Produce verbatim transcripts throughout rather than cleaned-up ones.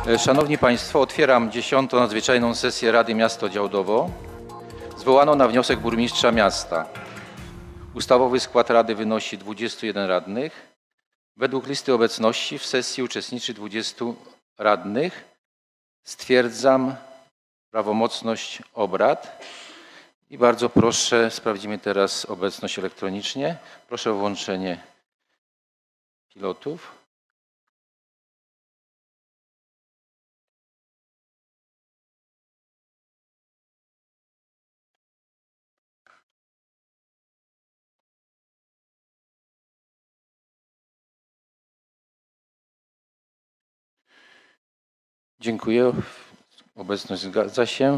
Szanowni Państwo, otwieram dziesiątą nadzwyczajną sesję Rady Miasto Działdowo, zwołaną na wniosek burmistrza miasta. Ustawowy skład Rady wynosi dwudziestu jeden radnych. Według listy obecności w sesji uczestniczy dwudziestu radnych. Stwierdzam prawomocność obrad i bardzo proszę, sprawdzimy teraz obecność elektronicznie. Proszę o włączenie pilotów. Dziękuję. Obecność zgadza się.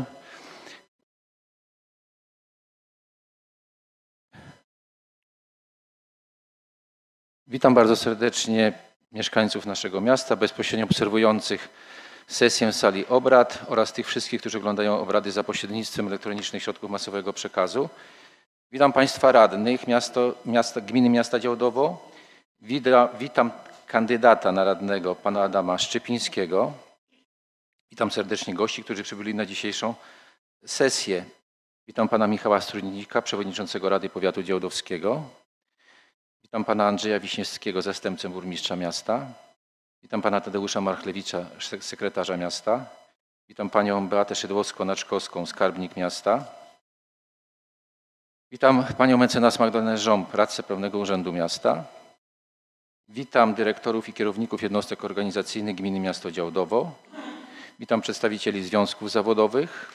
Witam bardzo serdecznie mieszkańców naszego miasta, bezpośrednio obserwujących sesję w sali obrad oraz tych wszystkich, którzy oglądają obrady za pośrednictwem elektronicznych środków masowego przekazu. Witam Państwa radnych miasto, miasta, Gminy Miasta Działdowo. Wita, witam kandydata na radnego, pana Adama Szczypińskiego. Witam serdecznie gości, którzy przybyli na dzisiejszą sesję. Witam pana Michała Strudnika, przewodniczącego Rady Powiatu Działdowskiego. Witam pana Andrzeja Wiśniewskiego, zastępcę burmistrza miasta. Witam pana Tadeusza Marchlewicza, sekretarza miasta. Witam panią Beatę Szydłowską-Naczkowską, skarbnik miasta. Witam panią mecenas Magdalenę Żąb, radcę prawnego Urzędu Miasta. Witam dyrektorów i kierowników jednostek organizacyjnych Gminy Miasto Działdowo. Witam przedstawicieli związków zawodowych.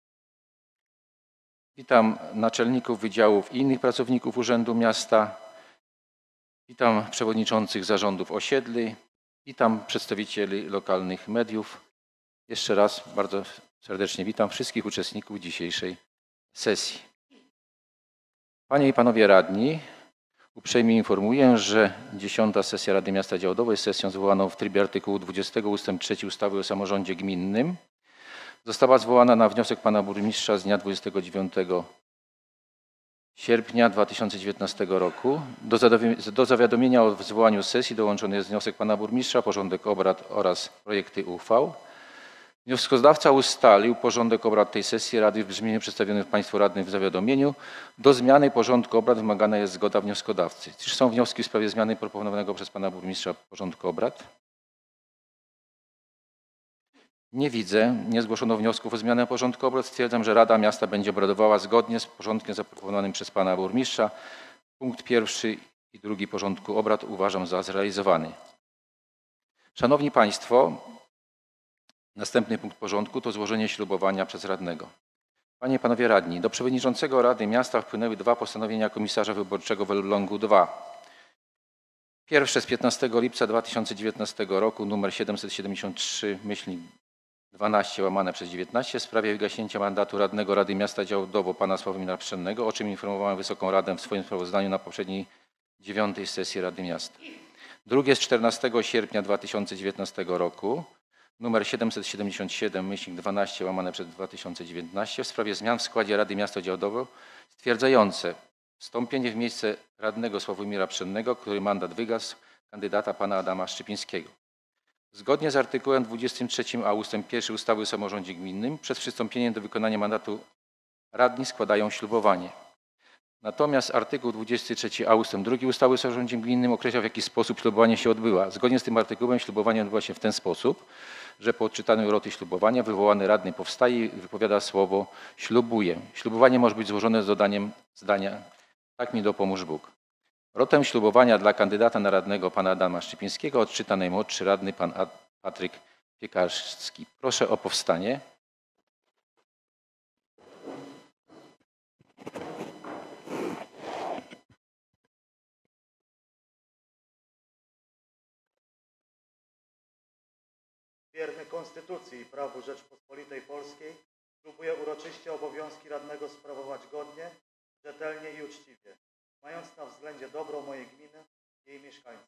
Witam naczelników wydziałów i innych pracowników Urzędu Miasta. Witam przewodniczących zarządów osiedli. Witam przedstawicieli lokalnych mediów. Jeszcze raz bardzo serdecznie witam wszystkich uczestników dzisiejszej sesji. Panie i panowie radni, uprzejmie informuję, że dziesiąta sesja Rady Miasta Działdowo jest sesją zwołaną w trybie artykułu dwudziestego ustęp trzeci ustawy o samorządzie gminnym. Została zwołana na wniosek pana burmistrza z dnia dwudziestego dziewiątego sierpnia dwa tysiące dziewiętnastego roku. Do, do zawiadomienia o zwołaniu sesji dołączony jest wniosek pana burmistrza, porządek obrad oraz projekty uchwał. Wnioskodawca ustalił porządek obrad tej sesji Rady w brzmieniu przedstawionym Państwu radnym w zawiadomieniu. Do zmiany porządku obrad wymagana jest zgoda wnioskodawcy. Czy są wnioski w sprawie zmiany proponowanego przez pana burmistrza porządku obrad? Nie widzę. Nie zgłoszono wniosków o zmianę porządku obrad. Stwierdzam, że Rada Miasta będzie obradowała zgodnie z porządkiem zaproponowanym przez pana burmistrza. Punkt pierwszy i drugi porządku obrad uważam za zrealizowany. Szanowni Państwo, następny punkt porządku to złożenie ślubowania przez radnego. Panie i panowie radni, do przewodniczącego Rady Miasta wpłynęły dwa postanowienia komisarza wyborczego w Elblągu dwa. Pierwsze z piętnastego lipca dwa tysiące dziewiętnastego roku numer siedemset siedemdziesiąt trzy dwanaście łamane przez dziewiętnaście w sprawie wygaśnięcia mandatu radnego Rady Miasta Działdowo pana Sławomira Pszennego, o czym informowałem Wysoką Radę w swoim sprawozdaniu na poprzedniej dziewiątej sesji Rady Miasta. Drugie z czternastego sierpnia dwa tysiące dziewiętnastego roku numer siedemset siedemdziesiąt siedem dwanaście łamane przez dwa tysiące dziewiętnaście w sprawie zmian w składzie Rady Miasta Działdowo stwierdzające wstąpienie w miejsce radnego Sławomira Pszennego, który mandat wygasł, kandydata pana Adama Szczypińskiego. Zgodnie z artykułem dwudziestym trzecim a ustęp pierwszy ustawy o samorządzie gminnym przed przystąpieniem do wykonania mandatu radni składają ślubowanie. Natomiast artykuł dwudziesty trzeci a ustęp drugi ustawy o samorządzie gminnym określa, w jaki sposób ślubowanie się odbywa. Zgodnie z tym artykułem ślubowanie odbywa się w ten sposób, że po odczytaniu uroty ślubowania wywołany radny powstaje i wypowiada słowo ślubuję. Ślubowanie może być złożone z dodaniem zdania tak mi dopomóż Bóg. Rotę ślubowania dla kandydata na radnego pana Adama Szczypińskiego odczyta najmłodszy radny pan Patryk Piekarski. Proszę o powstanie. Wierny Konstytucji i prawu Rzeczpospolitej Polskiej ślubuję uroczyście obowiązki radnego sprawować godnie, rzetelnie i uczciwie, mając na względzie dobro mojej gminy i jej mieszkańców.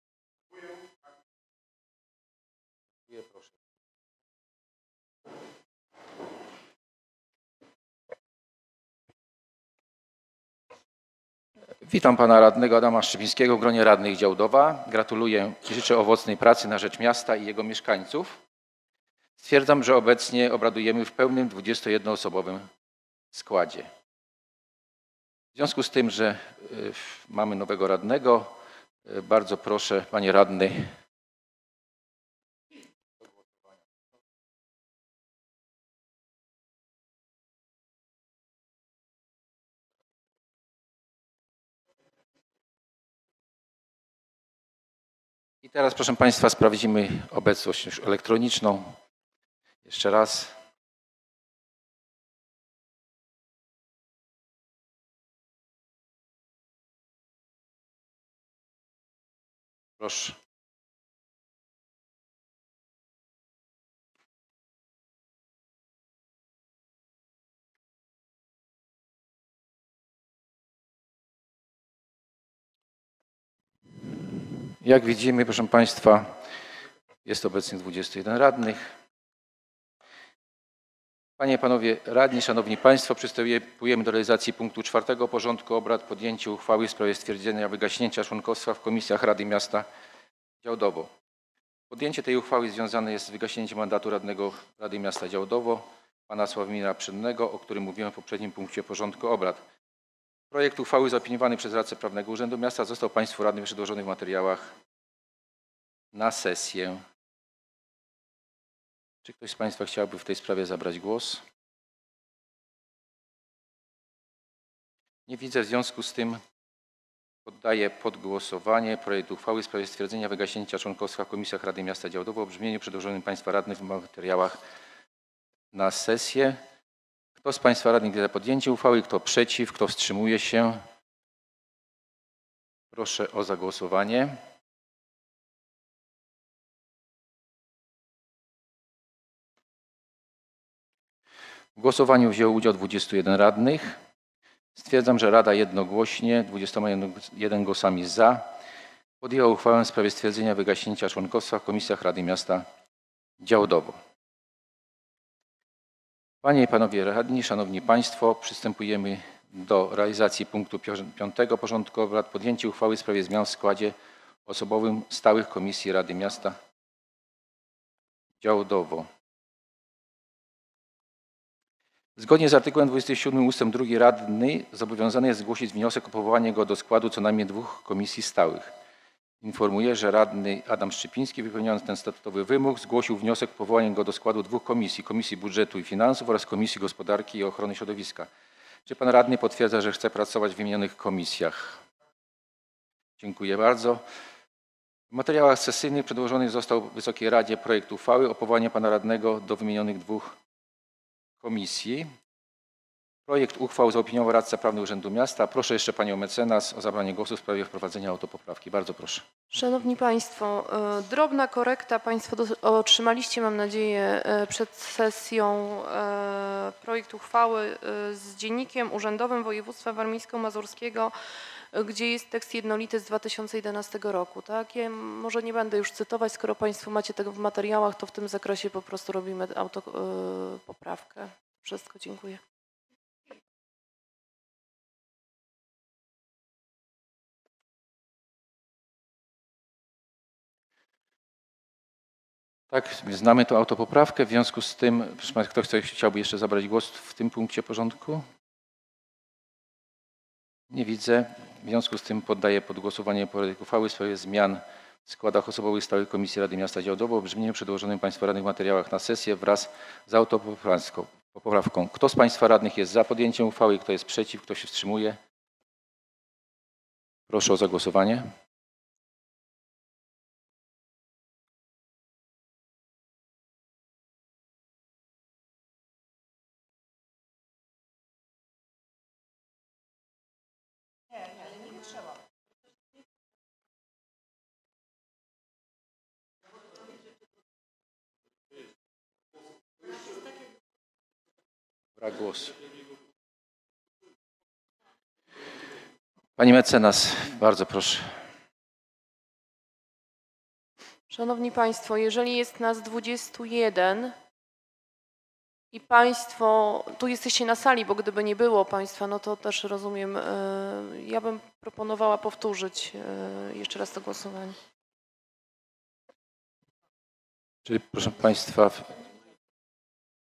Dziękuję, proszę. Witam pana radnego Adama Szczypińskiego w gronie radnych Działdowa. Gratuluję i życzę owocnej pracy na rzecz miasta i jego mieszkańców. Stwierdzam, że obecnie obradujemy w pełnym dwudziestojednoosobowym składzie. W związku z tym, że y, mamy nowego radnego, y, bardzo proszę, panie radny. I teraz, proszę państwa, sprawdzimy obecność już elektroniczną. Jeszcze raz. Proszę. Jak widzimy, proszę państwa, jest obecnie dwudziestu jeden radnych. Panie i panowie radni, szanowni państwo, przystępujemy do realizacji punktu czwartego porządku obrad, podjęcie uchwały w sprawie stwierdzenia wygaśnięcia członkostwa w komisjach Rady Miasta Działdowo. Podjęcie tej uchwały związane jest z wygaśnięciem mandatu radnego Rady Miasta Działdowo, pana Sławomira Pszennego, o którym mówiłem w poprzednim punkcie porządku obrad. Projekt uchwały zaopiniowany przez Radcę Prawnego Urzędu Miasta został państwu radnym przedłożony w materiałach na sesję. Czy ktoś z państwa chciałby w tej sprawie zabrać głos? Nie widzę, w związku z tym poddaję pod głosowanie projekt uchwały w sprawie stwierdzenia wygaśnięcia członkostwa w komisjach Rady Miasta Działdowo o brzmieniu przedłożonym państwa radnych w materiałach na sesję. Kto z państwa radnych jest za podjęciem uchwały, kto przeciw, kto wstrzymuje się? Proszę o zagłosowanie. W głosowaniu wzięło udział dwudziestu jeden radnych. Stwierdzam, że Rada jednogłośnie, dwudziestoma jeden głosami za, podjęła uchwałę w sprawie stwierdzenia wygaśnięcia członkostwa w komisjach Rady Miasta Działdowo. Panie i panowie radni, szanowni państwo, przystępujemy do realizacji punktu piątego porządku obrad, podjęcie uchwały w sprawie zmian w składzie osobowym stałych komisji Rady Miasta Działdowo. Zgodnie z artykułem dwudziestym siódmym ustęp drugi radny zobowiązany jest zgłosić wniosek o powołanie go do składu co najmniej dwóch komisji stałych. Informuję, że radny Adam Szczypiński, wypełniając ten statutowy wymóg, zgłosił wniosek o powołanie go do składu dwóch komisji, Komisji Budżetu i Finansów oraz Komisji Gospodarki i Ochrony Środowiska. Czy pan radny potwierdza, że chce pracować w wymienionych komisjach? Dziękuję bardzo. W materiałach sesyjnych przedłożony został Wysokiej Radzie projekt uchwały o powołaniu pana radnego do wymienionych dwóch komisji. Projekt uchwał zaopiniował Radca Prawny Urzędu Miasta. Proszę jeszcze panią mecenas o zabranie głosu w sprawie wprowadzenia autopoprawki. Bardzo proszę. Szanowni Państwo, drobna korekta. Państwo otrzymaliście, mam nadzieję, przed sesją projekt uchwały z dziennikiem urzędowym województwa warmińsko-mazurskiego, gdzie jest tekst jednolity z dwa tysiące jedenastego roku. Tak? Ja może nie będę już cytować, skoro Państwo macie tego w materiałach, to w tym zakresie po prostu robimy autopoprawkę. Wszystko, dziękuję. Tak, znamy tę autopoprawkę. W związku z tym, proszę państwa, kto chce, chciałby jeszcze zabrać głos w tym punkcie porządku? Nie widzę. W związku z tym poddaję pod głosowanie projekt uchwały w sprawie zmian w składach osobowych stałych Komisji Rady Miasta Działdowo w brzmieniu przedłożonym państwa radnych w materiałach na sesję wraz z autopoprawką. Kto z państwa radnych jest za podjęciem uchwały? Kto jest przeciw? Kto się wstrzymuje? Proszę o zagłosowanie. Brak głosu. Pani mecenas, bardzo proszę. Szanowni Państwo, jeżeli jest nas dwudziestu jeden i Państwo, tu jesteście na sali, bo gdyby nie było Państwa, no to też rozumiem, ja bym proponowała powtórzyć jeszcze raz to głosowanie. Czyli proszę państwa,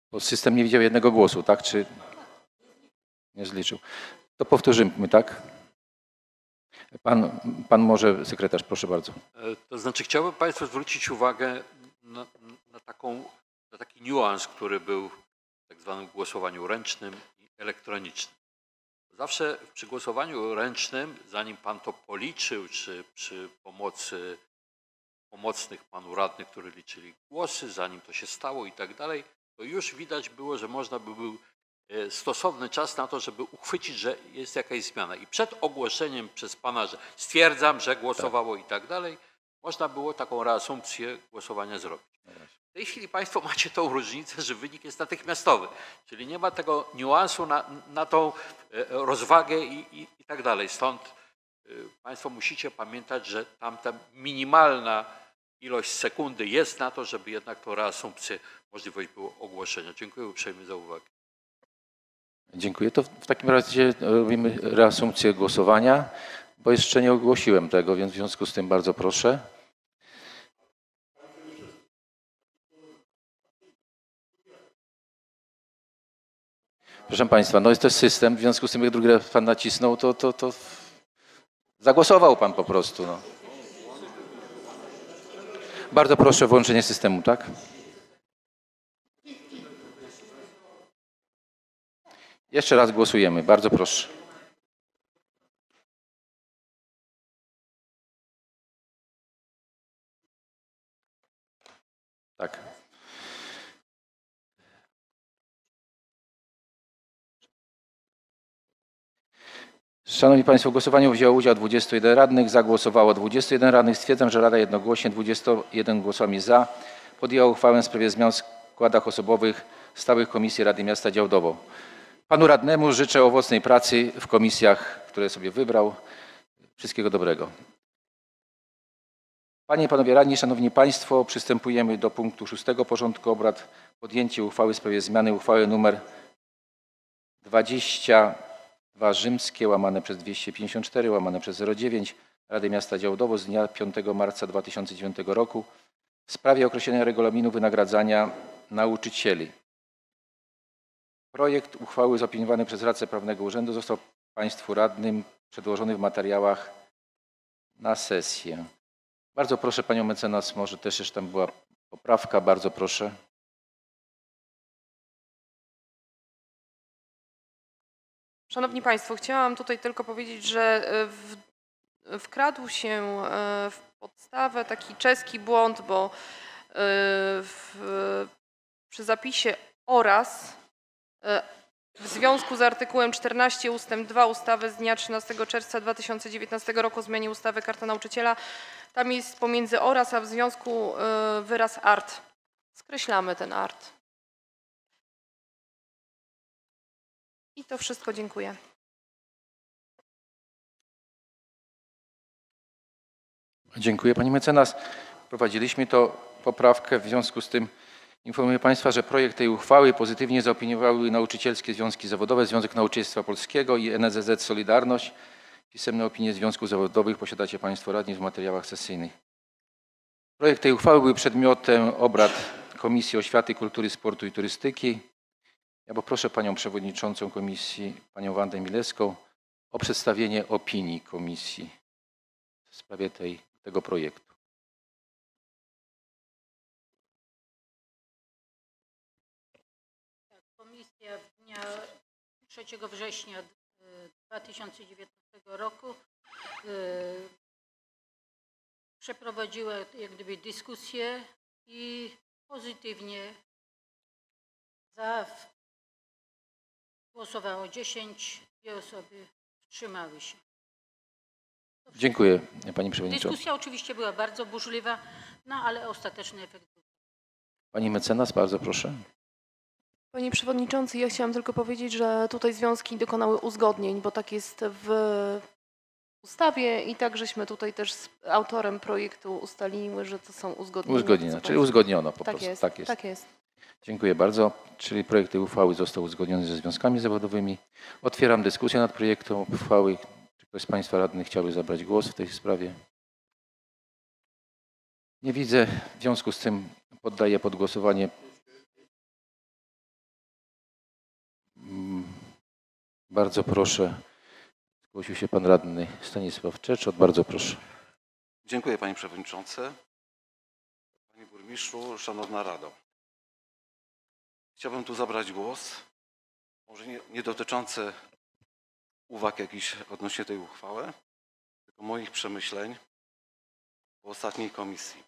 Bo system nie widział jednego głosu, tak? Czy nie zliczył? To powtórzymy, tak? Pan, pan może, sekretarz, proszę bardzo. To znaczy chciałbym Państwu zwrócić uwagę na, na, taką, na taki niuans, który był w tak zwanym głosowaniu ręcznym i elektronicznym. Zawsze przy głosowaniu ręcznym, zanim Pan to policzył, czy przy pomocy pomocnych Panu radnych, którzy liczyli głosy, zanim to się stało i tak dalej, to już widać było, że można by był stosowny czas na to, żeby uchwycić, że jest jakaś zmiana. I przed ogłoszeniem przez Pana, że stwierdzam, że głosowało i tak dalej, można było taką reasumpcję głosowania zrobić. W tej chwili Państwo macie tą różnicę, że wynik jest natychmiastowy, czyli nie ma tego niuansu na, na tą rozwagę i, i, i tak dalej. Stąd Państwo musicie pamiętać, że tamta minimalna ilość sekundy jest na to, żeby jednak tą reasumpcję, możliwość było ogłoszenia. Dziękuję uprzejmie za uwagę. Dziękuję. To w takim razie robimy reasumpcję głosowania, bo jeszcze nie ogłosiłem tego, więc w związku z tym bardzo proszę. Proszę Państwa, no jest to system, w związku z tym jak drugi raz Pan nacisnął, to, to, to zagłosował Pan po prostu. No. Bardzo proszę o włączenie systemu, tak? Jeszcze raz głosujemy, bardzo proszę. Tak. Szanowni Państwo, w głosowaniu wzięło udział dwudziestu jeden radnych, za głosowało dwudziestu jeden radnych. Stwierdzam, że Rada jednogłośnie dwudziestoma jednoma głosami za podjęła uchwałę w sprawie zmian w składach osobowych stałych Komisji Rady Miasta Działdowo. Panu radnemu życzę owocnej pracy w komisjach, które sobie wybrał. Wszystkiego dobrego. Panie i Panowie Radni, Szanowni Państwo, przystępujemy do punktu szóstego porządku obrad. Podjęcie uchwały w sprawie zmiany uchwały nr dwadzieścia dwa rzymskie łamane przez dwieście pięćdziesiąt cztery łamane przez zero dziewięć Rady Miasta Działdowo z dnia piątego marca dwa tysiące dziewiątego roku w sprawie określenia regulaminu wynagradzania nauczycieli. Projekt uchwały zaopiniowany przez Radcę Prawnego Urzędu został Państwu radnym przedłożony w materiałach na sesję. Bardzo proszę Panią mecenas, może też jeszcze tam była poprawka, bardzo proszę. Szanowni Państwo, chciałam tutaj tylko powiedzieć, że w, wkradł się w podstawę taki czeski błąd, bo w, przy zapisie oraz w związku z artykułem czternaście ustęp dwa ustawy z dnia trzynastego czerwca dwa tysiące dziewiętnastego roku o zmianie ustawy Karta Nauczyciela, tam jest pomiędzy oraz, a w związku wyraz art. Skreślamy ten art. I to wszystko, dziękuję. Dziękuję Pani mecenas. Prowadziliśmy to poprawkę, w związku z tym informuję Państwa, że projekt tej uchwały pozytywnie zaopiniowały nauczycielskie związki zawodowe, Związek Nauczycielstwa Polskiego i N S Z Z Solidarność. Pisemne opinie związków zawodowych posiadacie Państwo radni w materiałach sesyjnych. Projekt tej uchwały był przedmiotem obrad Komisji Oświaty, Kultury, Sportu i Turystyki. Ja poproszę Panią Przewodniczącą Komisji, Panią Wandę Milewską, o przedstawienie opinii Komisji w sprawie tej, tego projektu. Komisja w dnia trzeciego września dwa tysiące dziewiętnastego roku przeprowadziła jak gdyby dyskusję i pozytywnie za głosowało dziesięć, dwie osoby wstrzymały się. Dziękuję Pani Przewodnicząca. Dyskusja oczywiście była bardzo burzliwa, no ale ostateczny efekt był. Pani mecenas, bardzo proszę. Panie Przewodniczący, ja chciałam tylko powiedzieć, że tutaj związki dokonały uzgodnień, bo tak jest w ustawie i tak żeśmy tutaj też z autorem projektu ustalimy, że to są uzgodnienia. Uzgodnione, czyli uzgodniono po tak prostu. Jest, tak jest. Tak jest. Dziękuję bardzo. Czyli projekt tej uchwały został uzgodniony ze związkami zawodowymi. Otwieram dyskusję nad projektem uchwały. Czy ktoś z Państwa radnych chciałby zabrać głos w tej sprawie? Nie widzę. W związku z tym poddaję pod głosowanie Bardzo proszę, zgłosił się pan radny Stanisław Czeczot. Bardzo proszę. Dziękuję panie przewodniczący. Panie burmistrzu, szanowna Rado. Chciałbym tu zabrać głos, może nie, nie dotyczący uwag jakichś odnośnie tej uchwały, tylko moich przemyśleń po ostatniej komisji.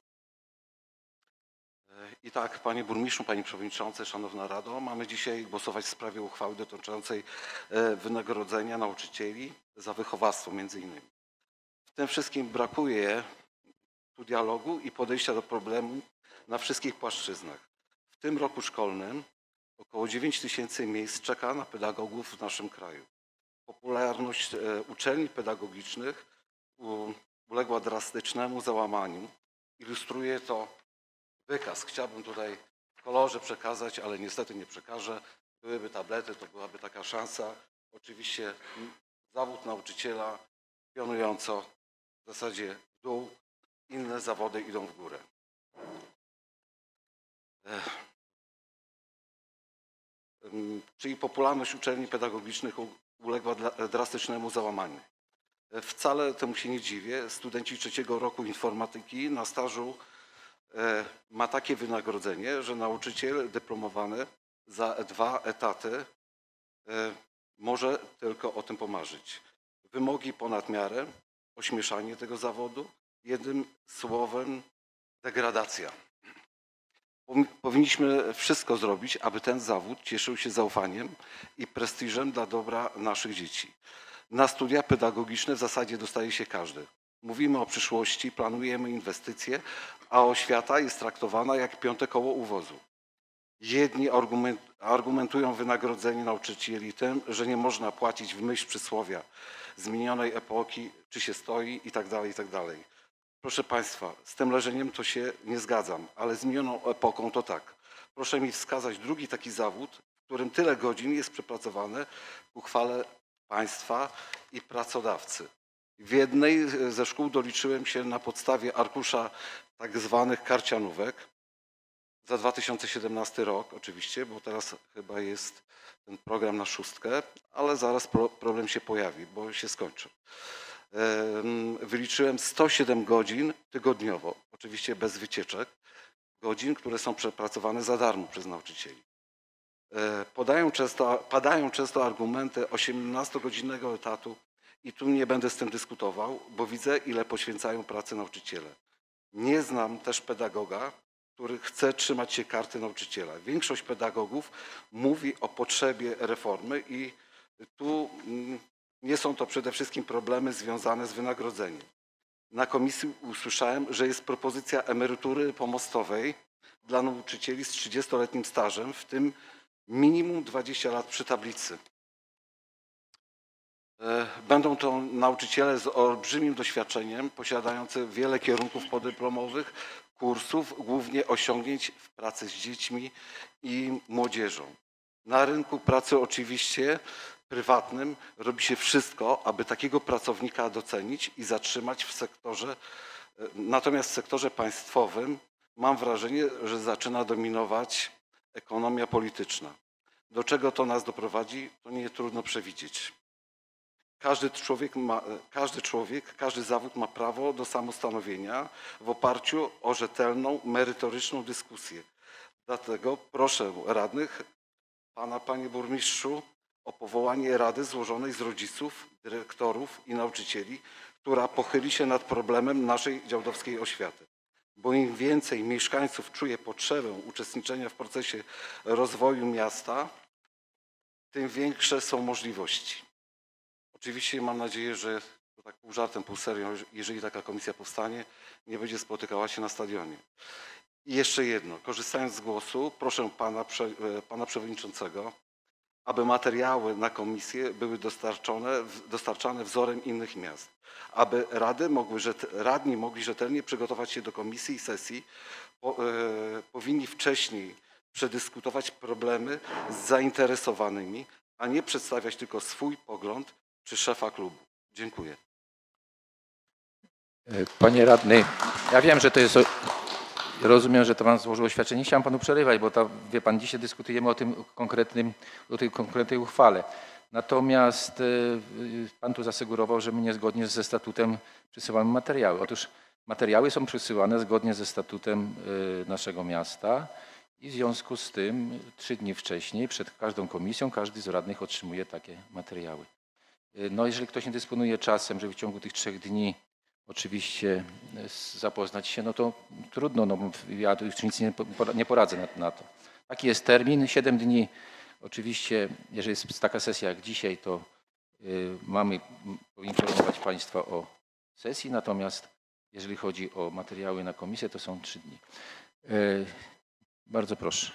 I tak, panie burmistrzu, panie przewodniczący, szanowna Rado, mamy dzisiaj głosować w sprawie uchwały dotyczącej wynagrodzenia nauczycieli za wychowawstwo między innymi. W tym wszystkim brakuje tu dialogu i podejścia do problemu na wszystkich płaszczyznach. W tym roku szkolnym około dziewięć tysięcy miejsc czeka na pedagogów w naszym kraju. Popularność uczelni pedagogicznych uległa drastycznemu załamaniu. Ilustruje to wykaz. Chciałbym tutaj w kolorze przekazać, ale niestety nie przekażę. Byłyby tablety, to byłaby taka szansa. Oczywiście zawód nauczyciela pionująco w zasadzie w dół, inne zawody idą w górę. Ech. Czyli popularność uczelni pedagogicznych uległa drastycznemu załamaniu. Wcale temu się nie dziwię. Studenci trzeciego roku informatyki na stażu ma takie wynagrodzenie, że nauczyciel dyplomowany za dwa etaty może tylko o tym pomarzyć. Wymogi ponad miarę, ośmieszanie tego zawodu, jednym słowem degradacja. Powinniśmy wszystko zrobić, aby ten zawód cieszył się zaufaniem i prestiżem dla dobra naszych dzieci. Na studia pedagogiczne w zasadzie dostaje się każdy. Mówimy o przyszłości, planujemy inwestycje, a oświata jest traktowana jak piąte koło uwozu. Jedni argumentują wynagrodzenie nauczycieli tym, że nie można płacić w myśl przysłowia z minionej epoki, czy się stoi i tak dalej, i tak dalej. Proszę Państwa, z tym leżeniem to się nie zgadzam, ale z minioną epoką to tak. Proszę mi wskazać drugi taki zawód, w którym tyle godzin jest przepracowane w uchwale państwa i pracodawcy. W jednej ze szkół doliczyłem się na podstawie arkusza tak zwanych karcianówek za dwa tysiące siedemnasty rok oczywiście, bo teraz chyba jest ten program na szóstkę, ale zaraz problem się pojawi, bo się skończy. Wyliczyłem sto siedem godzin tygodniowo, oczywiście bez wycieczek, godzin, które są przepracowane za darmo przez nauczycieli. Podają często, padają często argumenty osiemnastogodzinnego etatu i tu nie będę z tym dyskutował, bo widzę, ile poświęcają pracy nauczyciele. Nie znam też pedagoga, który chce trzymać się karty nauczyciela. Większość pedagogów mówi o potrzebie reformy i tu nie są to przede wszystkim problemy związane z wynagrodzeniem. Na komisji usłyszałem, że jest propozycja emerytury pomostowej dla nauczycieli z trzydziestoletnim stażem, w tym minimum dwadzieścia lat przy tablicy. Będą to nauczyciele z olbrzymim doświadczeniem, posiadający wiele kierunków podyplomowych, kursów, głównie osiągnięć w pracy z dziećmi i młodzieżą. Na rynku pracy oczywiście prywatnym robi się wszystko, aby takiego pracownika docenić i zatrzymać w sektorze, natomiast w sektorze państwowym mam wrażenie, że zaczyna dominować ekonomia polityczna. Do czego to nas doprowadzi, to nie trudno przewidzieć. Każdy człowiek, ma, każdy człowiek, każdy zawód ma prawo do samostanowienia w oparciu o rzetelną, merytoryczną dyskusję. Dlatego proszę radnych, pana, panie burmistrzu, o powołanie rady złożonej z rodziców, dyrektorów i nauczycieli, która pochyli się nad problemem naszej działdowskiej oświaty. Bo im więcej mieszkańców czuje potrzebę uczestniczenia w procesie rozwoju miasta, tym większe są możliwości. Oczywiście mam nadzieję, że to tak pół żartem, pół serio, jeżeli taka komisja powstanie, nie będzie spotykała się na stadionie. I jeszcze jedno, korzystając z głosu, proszę pana, pana przewodniczącego, aby materiały na komisję były dostarczone, dostarczane wzorem innych miast, aby rady mogły, radni mogli rzetelnie przygotować się do komisji i sesji, po, e, powinni wcześniej przedyskutować problemy z zainteresowanymi, a nie przedstawiać tylko swój pogląd czy szefa klubu. Dziękuję. Panie radny, ja wiem, że to jest... Rozumiem, że to pan złożył oświadczenie. Nie chciałem panu przerywać, bo to, wie pan, dzisiaj dyskutujemy o tym konkretnym, o tej konkretnej uchwale. Natomiast y, pan tu zasugerował, że my niezgodnie ze statutem przysyłamy materiały. Otóż materiały są przysyłane zgodnie ze statutem y, naszego miasta i w związku z tym trzy dni wcześniej przed każdą komisją każdy z radnych otrzymuje takie materiały. Y, No jeżeli ktoś nie dysponuje czasem, żeby w ciągu tych trzech dni oczywiście y, zapoznać się, no to trudno, no, ja tu już nic nie, po- nie poradzę na, na to. Taki jest termin, siedem dni. Oczywiście, jeżeli jest taka sesja jak dzisiaj, to y, mamy poinformować Państwa o sesji, natomiast jeżeli chodzi o materiały na komisję, to są trzy dni. Y, bardzo proszę.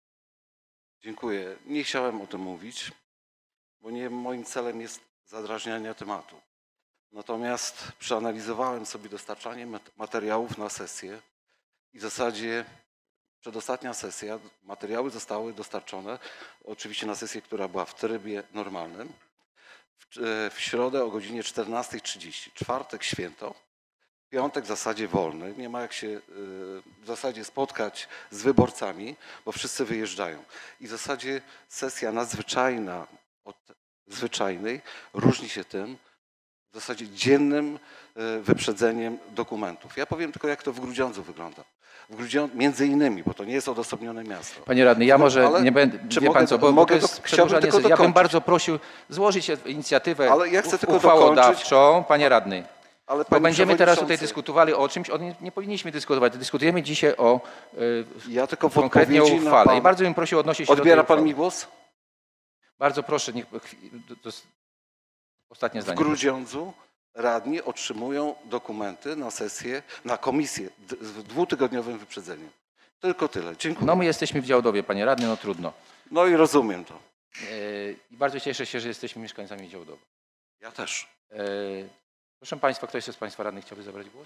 Dziękuję. Nie chciałem o tym mówić, bo nie moim celem jest zadrażnianie tematu. Natomiast przeanalizowałem sobie dostarczanie mat- materiałów na sesję i w zasadzie przedostatnia sesja, materiały zostały dostarczone, oczywiście na sesję, która była w trybie normalnym, w, e, w środę o godzinie czternastej trzydzieści, czwartek święto, piątek w zasadzie wolny, nie ma jak się e, w zasadzie spotkać z wyborcami, bo wszyscy wyjeżdżają. I w zasadzie sesja nadzwyczajna od zwyczajnej różni się tym, w zasadzie dziennym e, wyprzedzeniem dokumentów. Ja powiem tylko, jak to w Grudziądzu wygląda. W Grudziądzu, między innymi, bo to nie jest odosobnione miasto. Panie radny, ja może Ale nie będę, czy wie mogę Pan co, do- bo, bo mogę to do- jest chciałbym przedłużanie tylko sesji. Ja bym dokończyć. bardzo prosił złożyć inicjatywę Ale ja chcę tylko uchwałodawczą, Panie radny. Ale Bo panie będziemy teraz tutaj przewodniczący, dyskutowali o czymś, o nie, nie powinniśmy dyskutować. Dyskutujemy dzisiaj o y, Ja tylko w konkretnie o odpowiedzi na uchwale. pan- I bardzo bym prosił odnosić się Odbiera do tej pan uchwały. mi głos? Bardzo proszę, niech, to, to jest ostatnie W zdanie. Grudziądzu radni otrzymują dokumenty na sesję, na komisję d- z dwutygodniowym wyprzedzeniem. Tylko tyle. Dziękuję. No my jesteśmy w Działdowie, Panie radny, no trudno. No i rozumiem to. Y, I bardzo cieszę się, że jesteśmy mieszkańcami Działdowa. Ja też. Y, Proszę Państwa, ktoś z Państwa radnych chciałby zabrać głos?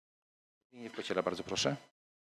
Nie Kociela, bardzo proszę.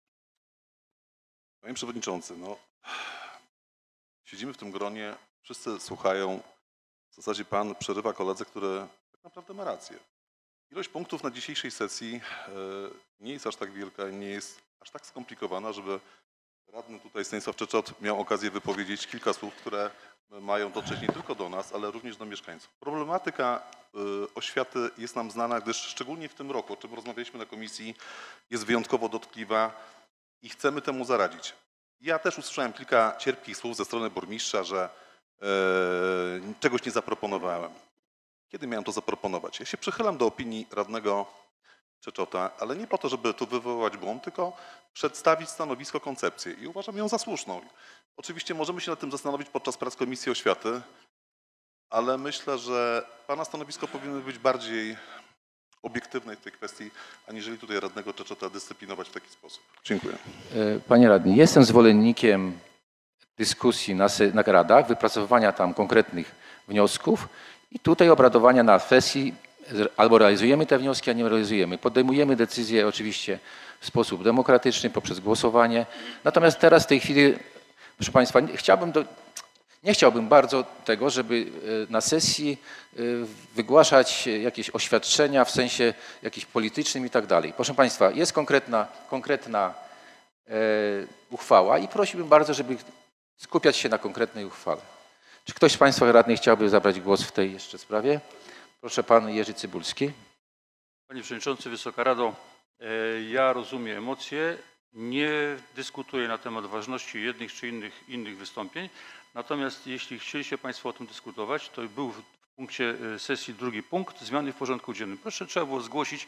Panie Przewodniczący, no, siedzimy w tym gronie, wszyscy słuchają. W zasadzie Pan przerywa koledze, który tak naprawdę ma rację. Ilość punktów na dzisiejszej sesji e, nie jest aż tak wielka, nie jest aż tak skomplikowana, żeby radny tutaj Stanisław Czeczot miał okazję wypowiedzieć kilka słów, które mają dotrzeć nie tylko do nas, ale również do mieszkańców. Problematyka e, oświaty jest nam znana, gdyż szczególnie w tym roku, o czym rozmawialiśmy na komisji, jest wyjątkowo dotkliwa i chcemy temu zaradzić. Ja też usłyszałem kilka cierpkich słów ze strony burmistrza, że e, czegoś nie zaproponowałem. Kiedy miałem to zaproponować? Ja się przychylam do opinii radnego Czeczota, ale nie po to, żeby tu wywołać błąd, tylko przedstawić stanowisko, koncepcję i uważam ją za słuszną. Oczywiście możemy się nad tym zastanowić podczas prac Komisji Oświaty, ale myślę, że Pana stanowisko powinno być bardziej obiektywne w tej kwestii, aniżeli tutaj radnego Czeczota dyscyplinować w taki sposób. Dziękuję. E, Panie radny, jestem zwolennikiem dyskusji na, se- na radach, wypracowywania tam konkretnych wniosków i tutaj obradowania na sesji. Z- Albo realizujemy te wnioski, a nie realizujemy. Podejmujemy decyzje oczywiście w sposób demokratyczny, poprzez głosowanie. Natomiast teraz w tej chwili, proszę Państwa, nie- chciałbym do, nie chciałbym bardzo tego, żeby e, na sesji e, wygłaszać jakieś oświadczenia w sensie jakimś politycznym i tak dalej. Proszę Państwa, jest konkretna, konkretna e, uchwała i prosiłbym bardzo, żeby skupiać się na konkretnej uchwale. Czy ktoś z Państwa radnych chciałby zabrać głos w tej jeszcze sprawie? Proszę Pan Jerzy Cybulski. Panie Przewodniczący, Wysoka Rado, e, ja rozumiem emocje, nie dyskutuję na temat ważności jednych czy innych, innych wystąpień, natomiast jeśli chcieliście Państwo o tym dyskutować, to był w punkcie e, sesji drugi punkt, zmiany w porządku dziennym. Proszę, trzeba było zgłosić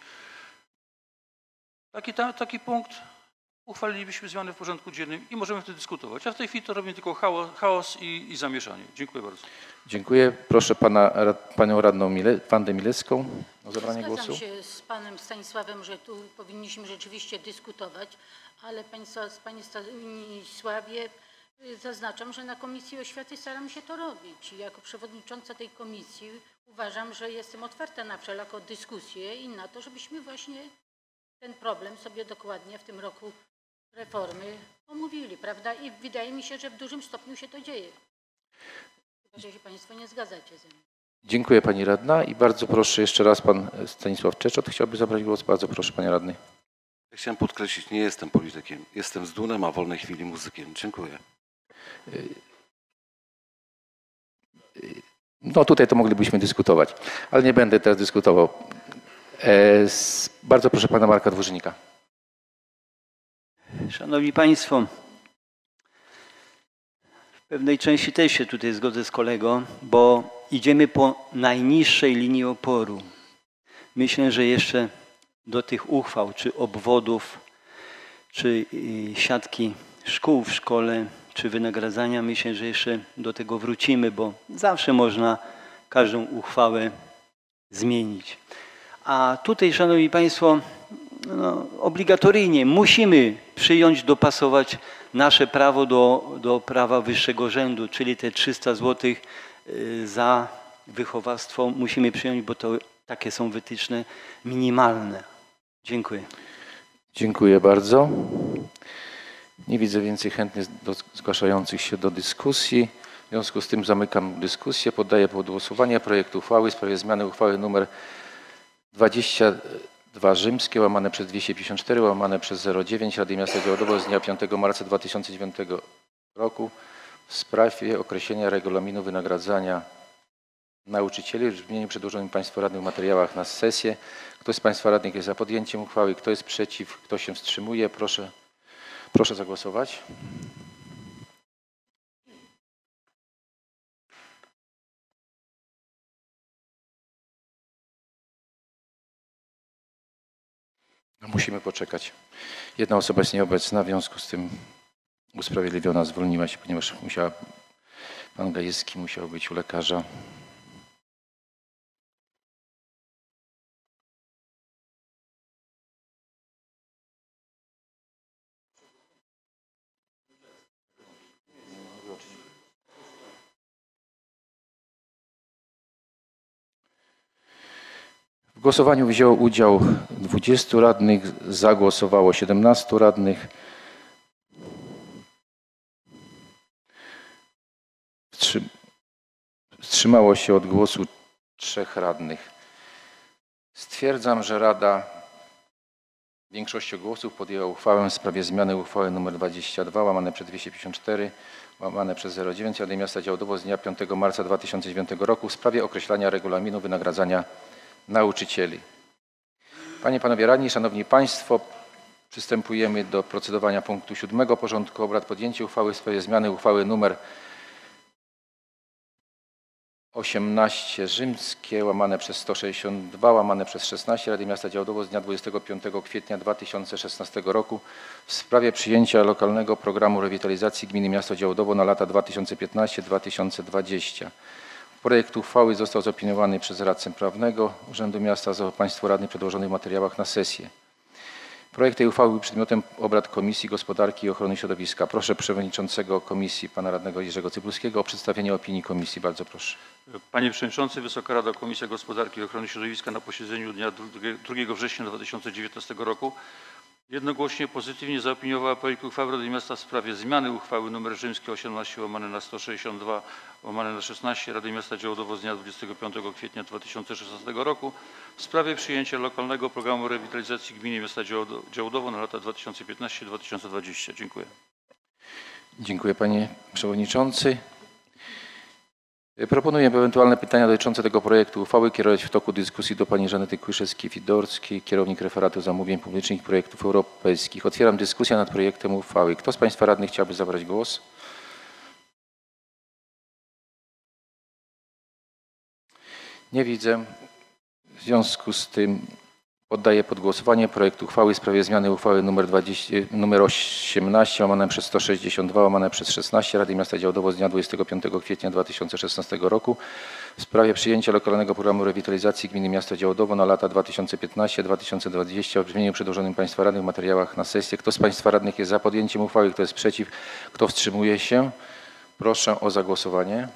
taki, ta, taki punkt, uchwalilibyśmy zmiany w porządku dziennym i możemy wtedy dyskutować, a w tej chwili to robimy tylko chaos, chaos i, i zamieszanie. Dziękuję bardzo. Dziękuję. Proszę pana, rad- Panią Radną Mile, Wandę Milewską o zabranie Zgadzam głosu. się z panem Stanisławem, że tu powinniśmy rzeczywiście dyskutować, ale państwa, panie Stanisławie, y, zaznaczam, że na Komisji Oświaty staram się to robić. I jako przewodnicząca tej komisji uważam, że jestem otwarta na wszelaką dyskusję i na to, żebyśmy właśnie ten problem sobie dokładnie w tym roku reformy omówili, prawda? I wydaje mi się, że w dużym stopniu się to dzieje. Chyba że się państwo nie zgadzacie ze mną. Dziękuję Pani Radna i bardzo proszę jeszcze raz Pan Stanisław Czeczot chciałby zabrać głos. Bardzo proszę Panie Radny. Ja chciałem podkreślić, nie jestem politykiem. Jestem z Dunem, a w wolnej chwili muzykiem. Dziękuję. No tutaj to moglibyśmy dyskutować, ale nie będę teraz dyskutował. E, s- bardzo proszę pana Marka Dworzynika. Szanowni Państwo, w pewnej części też się tutaj zgodzę z kolegą, bo idziemy po najniższej linii oporu. Myślę, że jeszcze do tych uchwał, czy obwodów, czy y, siatki szkół w szkole, czy wynagradzania, myślę, że jeszcze do tego wrócimy, bo zawsze można każdą uchwałę zmienić. A tutaj, Szanowni Państwo, no, obligatoryjnie musimy przyjąć, dopasować nasze prawo do, do prawa wyższego rzędu, czyli te trzysta złotych y, za wychowawstwo musimy przyjąć, bo to takie są wytyczne minimalne. Dziękuję. Dziękuję bardzo. Nie widzę więcej chętnych do, zgłaszających się do dyskusji. W związku z tym zamykam dyskusję. Poddaję pod głosowanie projekt uchwały w sprawie zmiany uchwały nr dwadzieścia dwa rzymskie łamane przez dwieście pięćdziesiąt cztery łamane przez zero dziewięć Rady Miasta Działdowo z dnia piątego marca dwa tysiące dziewiątego roku w sprawie określenia regulaminu wynagradzania nauczycieli w brzmieniu przedłożonym Państwu radnych w materiałach na sesję. Kto z Państwa radnych jest za podjęciem uchwały? Kto jest przeciw? Kto się wstrzymuje? Proszę, proszę zagłosować. No, musimy poczekać. Jedna osoba jest nieobecna, w związku z tym usprawiedliwiona zwolniła się, ponieważ musiała, pan Gajewski musiał być u lekarza. W głosowaniu wzięło udział dwudziestu radnych, zagłosowało siedemnastu radnych. Wstrzy- Wstrzymało się od głosu trzech radnych. Stwierdzam, że Rada większością głosów podjęła uchwałę w sprawie zmiany uchwały nr dwadzieścia dwa łamane przez dwieście pięćdziesiąt cztery łamane przez zero dziewięć Rady Miasta Działdowo z dnia piątego marca dwa tysiące dziewiątego roku w sprawie określania regulaminu wynagradzania nauczycieli. Panie i Panowie Radni, Szanowni Państwo, przystępujemy do procedowania punktu siódmego porządku obrad. Podjęcie uchwały w sprawie zmiany uchwały nr osiemnaście rzymskie łamane przez sto sześćdziesiąt dwa łamane przez szesnaście Rady Miasta Działdowo z dnia dwudziestego piątego kwietnia dwa tysiące szesnastego roku w sprawie przyjęcia lokalnego programu rewitalizacji gminy Miasto Działdowo na lata dwa tysiące piętnasty do dwa tysiące dwudziestego. Projekt uchwały został zaopiniowany przez radcę prawnego Urzędu Miasta, został Państwu radnych przedłożony w materiałach na sesję. Projekt tej uchwały był przedmiotem obrad Komisji Gospodarki i Ochrony Środowiska. Proszę przewodniczącego komisji, pana radnego Jerzego Cybulskiego o przedstawienie opinii komisji. Bardzo proszę. Panie Przewodniczący, Wysoka Rado, Komisja Gospodarki i Ochrony Środowiska na posiedzeniu dnia drugiego września dwa tysiące dziewiętnastego roku jednogłośnie pozytywnie zaopiniowała projekt uchwały Rady Miasta w sprawie zmiany uchwały nr rzymskie osiemnaście łamane na sto sześćdziesiąt dwa łamane na szesnaście Rady Miasta Działdowo z dnia dwudziestego piątego kwietnia dwa tysiące szesnastego roku w sprawie przyjęcia lokalnego programu rewitalizacji gminy Miasta Działdowo na lata dwa tysiące piętnasty do dwa tysiące dwudziestego. Dziękuję. Dziękuję panie przewodniczący. Proponuję ewentualne pytania dotyczące tego projektu uchwały kierować w toku dyskusji do pani Żanety Kłyszewskiej-Fidorskiej, kierownik referatu zamówień publicznych i projektów europejskich. Otwieram dyskusję nad projektem uchwały. Kto z państwa radnych chciałby zabrać głos? Nie widzę. W związku z tym poddaję pod głosowanie projekt uchwały w sprawie zmiany uchwały nr, dwadzieścia, nr osiemnaście łamane przez sto sześćdziesiąt dwa łamane przez szesnaście Rady Miasta Działdowo z dnia dwudziestego piątego kwietnia dwa tysiące szesnastego roku w sprawie przyjęcia lokalnego programu rewitalizacji gminy Miasta Działdowo na lata dwa tysiące piętnasty do dwa tysiące dwudziestego w brzmieniu przedłożonym Państwa radnych w materiałach na sesję. Kto z Państwa radnych jest za podjęciem uchwały? Kto jest przeciw? Kto wstrzymuje się? Proszę o zagłosowanie.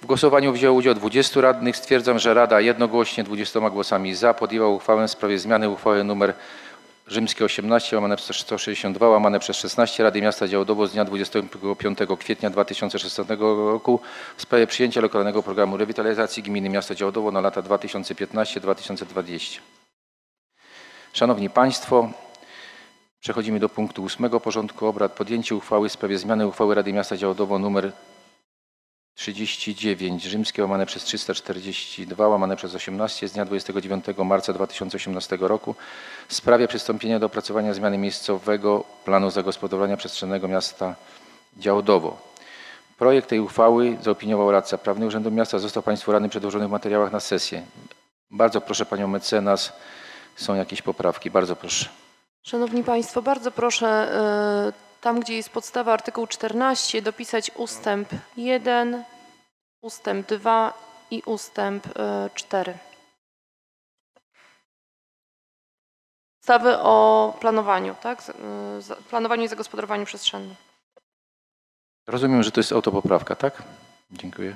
głosowaniu wzięło udział dwudziestu radnych. Stwierdzam, że Rada jednogłośnie dwudziestoma głosami za podjęła uchwałę w sprawie zmiany uchwały nr rzymskie osiemnaście łamane przez sto sześćdziesiąt dwa łamane przez szesnaście Rady Miasta Działdowo z dnia dwudziestego piątego kwietnia dwa tysiące szesnastego roku w sprawie przyjęcia lokalnego programu rewitalizacji gminy Miasta Działdowo na lata dwa tysiące piętnaście do dwa tysiące dwudziestego. Szanowni Państwo, przechodzimy do punktu ósmego porządku obrad. Podjęcie uchwały w sprawie zmiany uchwały Rady Miasta Działdowo nr trzydzieści dziewięć rzymskie łamane przez trzysta czterdzieści dwa łamane przez osiemnaście z dnia dwudziestego dziewiątego marca dwa tysiące osiemnastego roku w sprawie przystąpienia do opracowania zmiany miejscowego planu zagospodarowania przestrzennego miasta Działdowo. Projekt tej uchwały zaopiniował radca prawny Urzędu Miasta. Został Państwu radny przedłożony w materiałach na sesję. Bardzo proszę Panią mecenas. Są jakieś poprawki? Bardzo proszę. Szanowni Państwo, bardzo proszę y, tam, gdzie jest podstawa artykułu czternaście, dopisać ustęp jeden, ustęp dwa i ustęp y, cztery. Ustawy o planowaniu, tak? Y, za- planowaniu i zagospodarowaniu przestrzennym. Rozumiem, że to jest autopoprawka, tak? Dziękuję.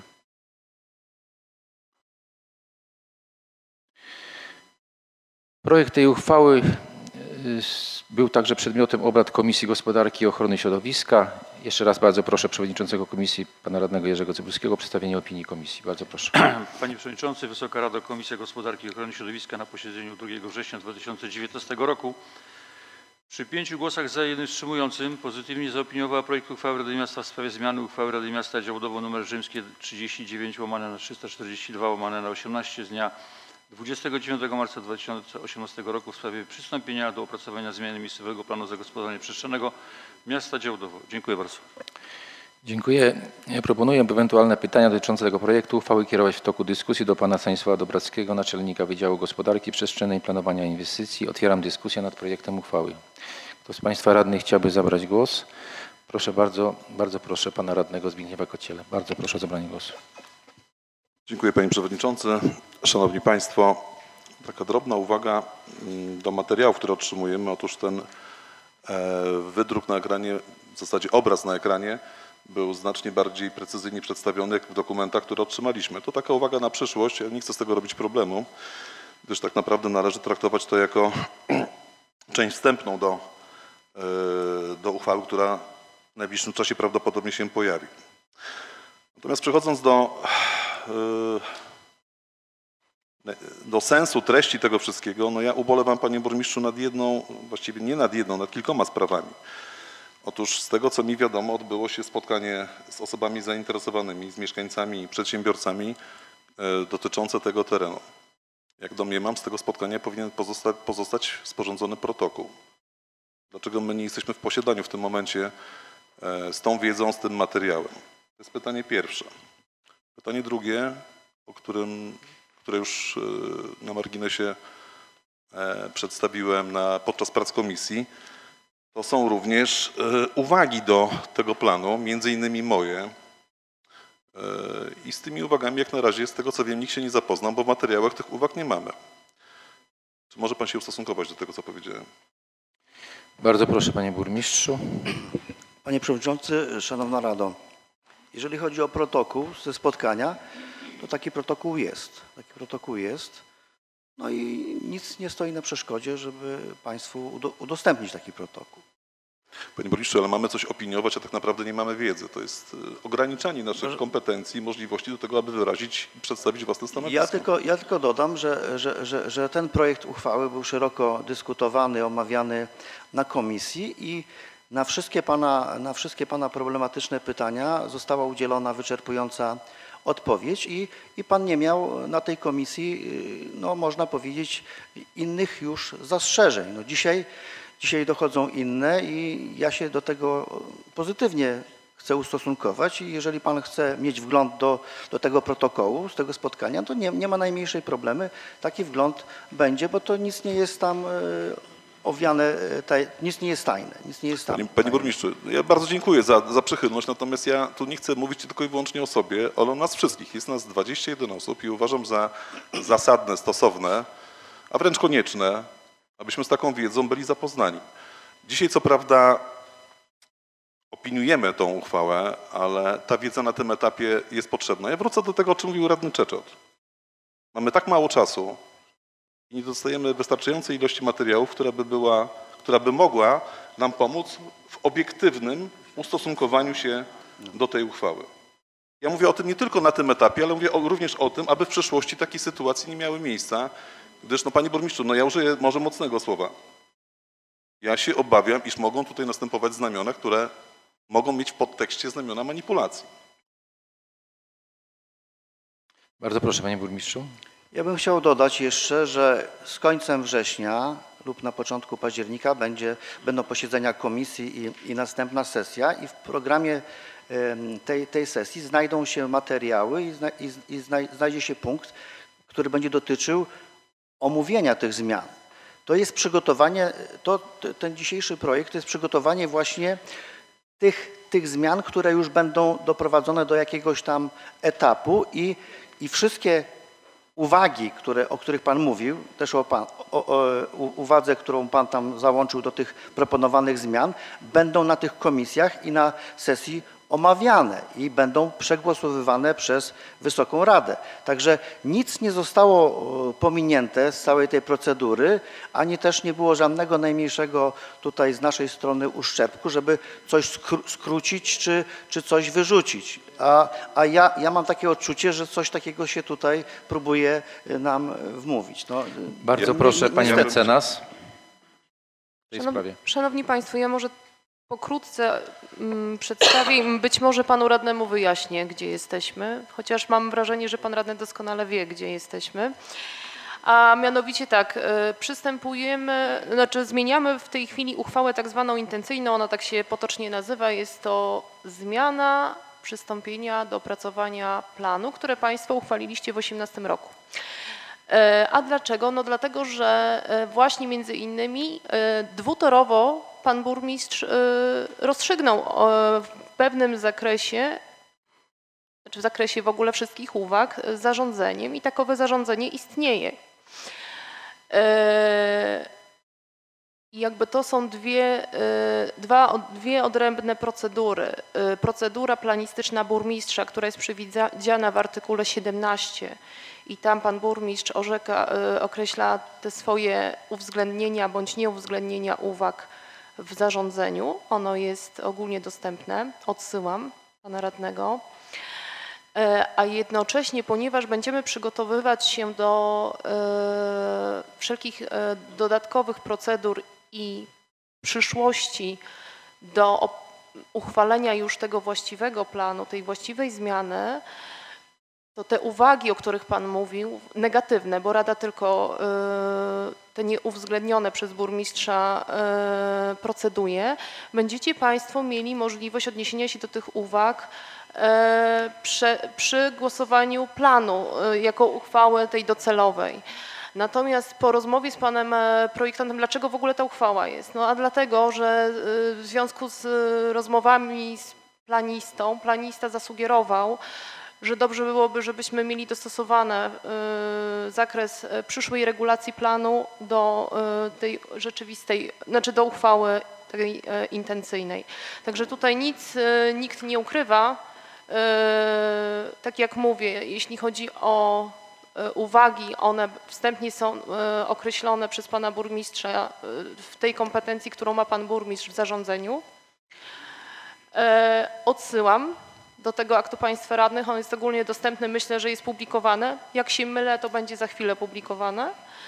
Projekt tej uchwały y, był także przedmiotem obrad Komisji Gospodarki i Ochrony Środowiska. Jeszcze raz bardzo proszę przewodniczącego komisji, pana radnego Jerzego Cybulskiego o przedstawienie opinii komisji. Bardzo proszę. Panie Przewodniczący, Wysoka Rado, Komisja Gospodarki i Ochrony Środowiska na posiedzeniu drugiego września dwa tysiące dziewiętnastego roku przy pięciu głosach za i jednym wstrzymującym pozytywnie zaopiniowała projekt uchwały Rady Miasta w sprawie zmiany uchwały Rady Miasta Działdowo nr rzymskie trzydzieści dziewięć łamane na trzysta czterdzieści dwa łamane na osiemnaście z dnia dwudziestego dziewiątego marca dwa tysiące osiemnastego roku w sprawie przystąpienia do opracowania zmiany miejscowego planu zagospodarowania przestrzennego miasta Działdowo. Dziękuję bardzo. Dziękuję. Ja proponuję, by ewentualne pytania dotyczące tego projektu uchwały kierować w toku dyskusji do pana Stanisława Dobrackiego, naczelnika Wydziału Gospodarki Przestrzennej i Planowania Inwestycji. Otwieram dyskusję nad projektem uchwały. Kto z Państwa radnych chciałby zabrać głos? Proszę bardzo, bardzo proszę pana radnego Zbigniewa Kociela. Bardzo proszę o zabranie głosu. Dziękuję Panie Przewodniczący. Szanowni Państwo, taka drobna uwaga do materiałów, które otrzymujemy. Otóż ten wydruk na ekranie, w zasadzie obraz na ekranie był znacznie bardziej precyzyjnie przedstawiony jak w dokumentach, które otrzymaliśmy. To taka uwaga na przyszłość. Ja nie chcę z tego robić problemu, gdyż tak naprawdę należy traktować to jako część wstępną do, do uchwały, która w najbliższym czasie prawdopodobnie się pojawi. Natomiast przechodząc do do sensu, treści tego wszystkiego, no ja ubolewam, panie burmistrzu, nad jedną, właściwie nie nad jedną, nad kilkoma sprawami. Otóż z tego, co mi wiadomo, odbyło się spotkanie z osobami zainteresowanymi, z mieszkańcami i przedsiębiorcami dotyczące tego terenu. Jak domniemam, z tego spotkania powinien pozostać, pozostać sporządzony protokół. Dlaczego my nie jesteśmy w posiadaniu w tym momencie z tą wiedzą, z tym materiałem? To jest pytanie pierwsze. Pytanie drugie, o którym, które już na marginesie przedstawiłem na, podczas prac komisji, to są również uwagi do tego planu, między innymi moje. I z tymi uwagami jak na razie, z tego co wiem, nikt się nie zapoznał, bo w materiałach tych uwag nie mamy. Czy może pan się ustosunkować do tego, co powiedziałem? Bardzo proszę, panie burmistrzu. Panie Przewodniczący, Szanowna Rado, jeżeli chodzi o protokół ze spotkania, to taki protokół jest. Taki protokół jest. No i nic nie stoi na przeszkodzie, żeby Państwu udostępnić taki protokół. Panie burmistrzu, ale mamy coś opiniować, a tak naprawdę nie mamy wiedzy. To jest ograniczanie naszych kompetencji i możliwości do tego, aby wyrazić i przedstawić własne stanowisko. Ja tylko, ja tylko dodam, że, że, że, że ten projekt uchwały był szeroko dyskutowany, omawiany na komisji i na wszystkie pana, na wszystkie pana problematyczne pytania została udzielona wyczerpująca odpowiedź i, i Pan nie miał na tej komisji, no można powiedzieć, innych już zastrzeżeń. No dzisiaj, dzisiaj dochodzą inne i ja się do tego pozytywnie chcę ustosunkować i jeżeli Pan chce mieć wgląd do, do tego protokołu, z tego spotkania, to nie, nie ma najmniejszej problemy. Taki wgląd będzie, bo to nic nie jest tam owiane, taj, nic nie jest tajne. Nic nie jest tam, Panie, panie burmistrzu, ja bardzo dziękuję za, za przychylność, natomiast ja tu nie chcę mówić tylko i wyłącznie o sobie, ale o nas wszystkich. Jest nas dwadzieścia jeden osób i uważam za zasadne, stosowne, a wręcz konieczne, abyśmy z taką wiedzą byli zapoznani. Dzisiaj co prawda opiniujemy tą uchwałę, ale ta wiedza na tym etapie jest potrzebna. Ja wrócę do tego, o czym mówił radny Czeczot. Mamy tak mało czasu i nie dostajemy wystarczającej ilości materiałów, która by, była, która by mogła nam pomóc w obiektywnym ustosunkowaniu się do tej uchwały. Ja mówię o tym nie tylko na tym etapie, ale mówię o, również o tym, aby w przyszłości takie sytuacje nie miały miejsca, gdyż, no panie burmistrzu, no ja użyję może mocnego słowa. Ja się obawiam, iż mogą tutaj następować znamiona, które mogą mieć w podtekście znamiona manipulacji. Bardzo proszę, panie burmistrzu. Ja bym chciał dodać jeszcze, że z końcem września lub na początku października będzie, będą posiedzenia komisji i, i następna sesja i w programie em, tej, tej sesji znajdą się materiały i, zna, i, i znaj, znajdzie się punkt, który będzie dotyczył omówienia tych zmian. To jest przygotowanie, to, ten dzisiejszy projekt to jest przygotowanie właśnie tych, tych zmian, które już będą doprowadzone do jakiegoś tam etapu i, i wszystkie uwagi, które, o których Pan mówił, też o, pan, o, o uwadze, którą Pan tam załączył do tych proponowanych zmian, będą na tych komisjach i na sesji omawiane i będą przegłosowywane przez Wysoką Radę. Także nic nie zostało pominięte z całej tej procedury, ani też nie było żadnego najmniejszego tutaj z naszej strony uszczerbku, żeby coś skró- skrócić czy, czy coś wyrzucić. A, a ja, ja mam takie odczucie, że coś takiego się tutaj próbuje nam wmówić. No, Bardzo nie- proszę, nie- pani niestety. mecenas. W tej Szanow- sprawie. Szanowni Państwo, ja może pokrótce mm, przedstawię i być może Panu Radnemu wyjaśnię, gdzie jesteśmy, chociaż mam wrażenie, że Pan Radny doskonale wie, gdzie jesteśmy. A mianowicie tak, y, przystępujemy, znaczy zmieniamy w tej chwili uchwałę tak zwaną intencyjną, ona tak się potocznie nazywa, jest to zmiana przystąpienia do opracowania planu, które Państwo uchwaliliście w dwa tysiące osiemnastym roku. E, A dlaczego? No dlatego, że e, właśnie między innymi e, dwutorowo pan burmistrz e, rozstrzygnął e, w pewnym zakresie, znaczy w zakresie w ogóle wszystkich uwag e, zarządzeniem i takowe zarządzenie istnieje. E, I jakby to są dwie, e, dwa, dwie odrębne procedury. E, Procedura planistyczna burmistrza, która jest przewidziana w artykule siedemnastym, i tam pan burmistrz orzeka, y, określa te swoje uwzględnienia bądź nieuwzględnienia uwag w zarządzeniu. Ono jest ogólnie dostępne, odsyłam pana radnego. E, A jednocześnie, ponieważ będziemy przygotowywać się do e, wszelkich e, dodatkowych procedur i przyszłości do op- uchwalenia już tego właściwego planu, tej właściwej zmiany, to te uwagi, o których Pan mówił, negatywne, bo Rada tylko y, te nieuwzględnione przez burmistrza y, proceduje, będziecie Państwo mieli możliwość odniesienia się do tych uwag y, przy, przy głosowaniu planu y, jako uchwały tej docelowej. Natomiast po rozmowie z panem e, projektantem, dlaczego w ogóle ta uchwała jest? No a dlatego, że y, w związku z y, rozmowami z planistą, planista zasugerował, że dobrze byłoby, żebyśmy mieli dostosowany y, zakres y, przyszłej regulacji planu do y, tej rzeczywistej, znaczy do uchwały tej y, intencyjnej. Także tutaj nic y, nikt nie ukrywa. Y, tak jak mówię, jeśli chodzi o y, uwagi, one wstępnie są y, określone przez pana burmistrza y, w tej kompetencji, którą ma pan burmistrz w zarządzeniu. Y, odsyłam do tego aktu państwa radnych, on jest ogólnie dostępny, myślę, że jest publikowany. Jak się mylę, to będzie za chwilę publikowane.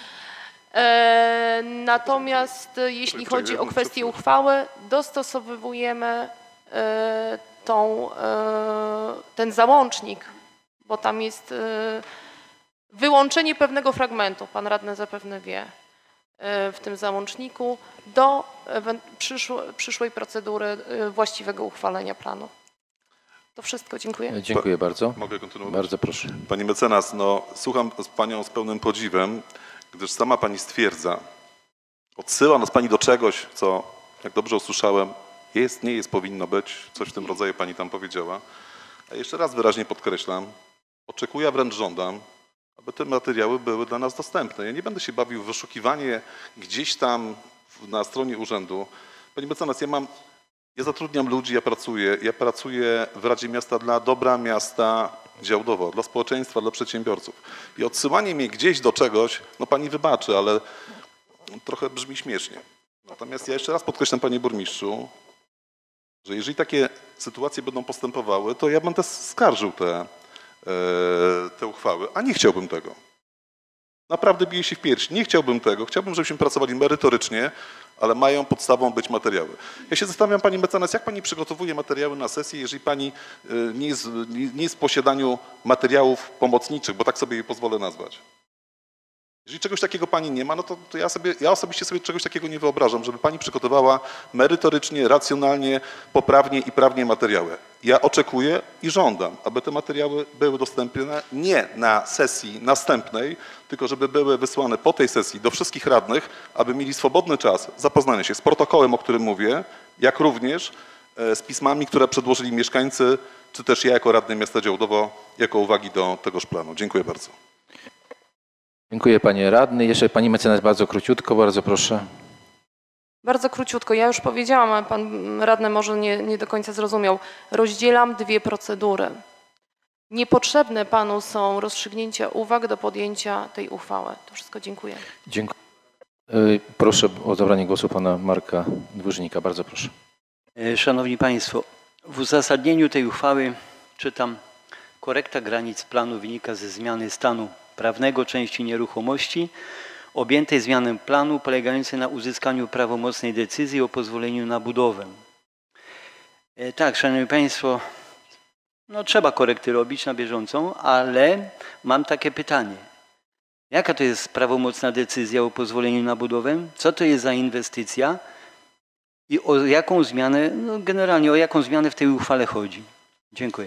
E, natomiast e, jeśli chodzi o kwestię uchwały, dostosowujemy e, tą, e, ten załącznik, bo tam jest e, wyłączenie pewnego fragmentu, pan radny zapewne wie, e, w tym załączniku, do ewen- przyszłe, przyszłej procedury e, właściwego uchwalenia planu. To wszystko, dziękuję. Dziękuję bardzo. Mogę kontynuować? Bardzo proszę. Pani mecenas, no, słucham z panią z pełnym podziwem, gdyż sama pani stwierdza, odsyła nas pani do czegoś, co, jak dobrze usłyszałem, jest, nie jest, powinno być, coś w tym rodzaju pani tam powiedziała. A jeszcze raz wyraźnie podkreślam, oczekuję, a wręcz żądam, aby te materiały były dla nas dostępne. Ja nie będę się bawił w wyszukiwanie gdzieś tam na stronie urzędu. Pani mecenas, ja mam Ja zatrudniam ludzi, ja pracuję. Ja pracuję w Radzie Miasta dla dobra miasta Działdowo, dla społeczeństwa, dla przedsiębiorców. I odsyłanie mnie gdzieś do czegoś, no pani wybaczy, ale trochę brzmi śmiesznie. Natomiast ja jeszcze raz podkreślam, panie burmistrzu, że jeżeli takie sytuacje będą postępowały, to ja będę skarżył te, e, te uchwały, a nie chciałbym tego. Naprawdę biję się w pierś. Nie chciałbym tego. Chciałbym, żebyśmy pracowali merytorycznie, ale mają podstawą być materiały. Ja się zastanawiam, pani mecenas, jak pani przygotowuje materiały na sesję, jeżeli pani nie jest, nie jest w posiadaniu materiałów pomocniczych, bo tak sobie je pozwolę nazwać. Jeżeli czegoś takiego pani nie ma, no to, to ja, sobie, ja osobiście sobie czegoś takiego nie wyobrażam, żeby pani przygotowała merytorycznie, racjonalnie, poprawnie i prawnie materiały. Ja oczekuję i żądam, aby te materiały były dostępne nie na sesji następnej, tylko żeby były wysłane po tej sesji do wszystkich radnych, aby mieli swobodny czas zapoznania się z protokołem, o którym mówię, jak również z pismami, które przedłożyli mieszkańcy, czy też ja jako radny miasta Działdowo, jako uwagi do tegoż planu. Dziękuję bardzo. Dziękuję panie radny. Jeszcze pani mecenas bardzo króciutko, bardzo proszę. Bardzo króciutko. Ja już powiedziałam, ale pan radny może nie, nie do końca zrozumiał. Rozdzielam dwie procedury. Niepotrzebne panu są rozstrzygnięcia uwag do podjęcia tej uchwały. To wszystko, dziękuję. Dziękuję. Proszę o zabranie głosu pana Marka Dłużnika. Bardzo proszę. Szanowni Państwo, w uzasadnieniu tej uchwały czytam: korekta granic planu wynika ze zmiany stanu prawnego części nieruchomości objętej zmianą planu polegającej na uzyskaniu prawomocnej decyzji o pozwoleniu na budowę. E, tak, Szanowni Państwo, no trzeba korekty robić na bieżąco, ale mam takie pytanie. Jaka to jest prawomocna decyzja o pozwoleniu na budowę? Co to jest za inwestycja? I o jaką zmianę, no generalnie o jaką zmianę w tej uchwale chodzi? Dziękuję.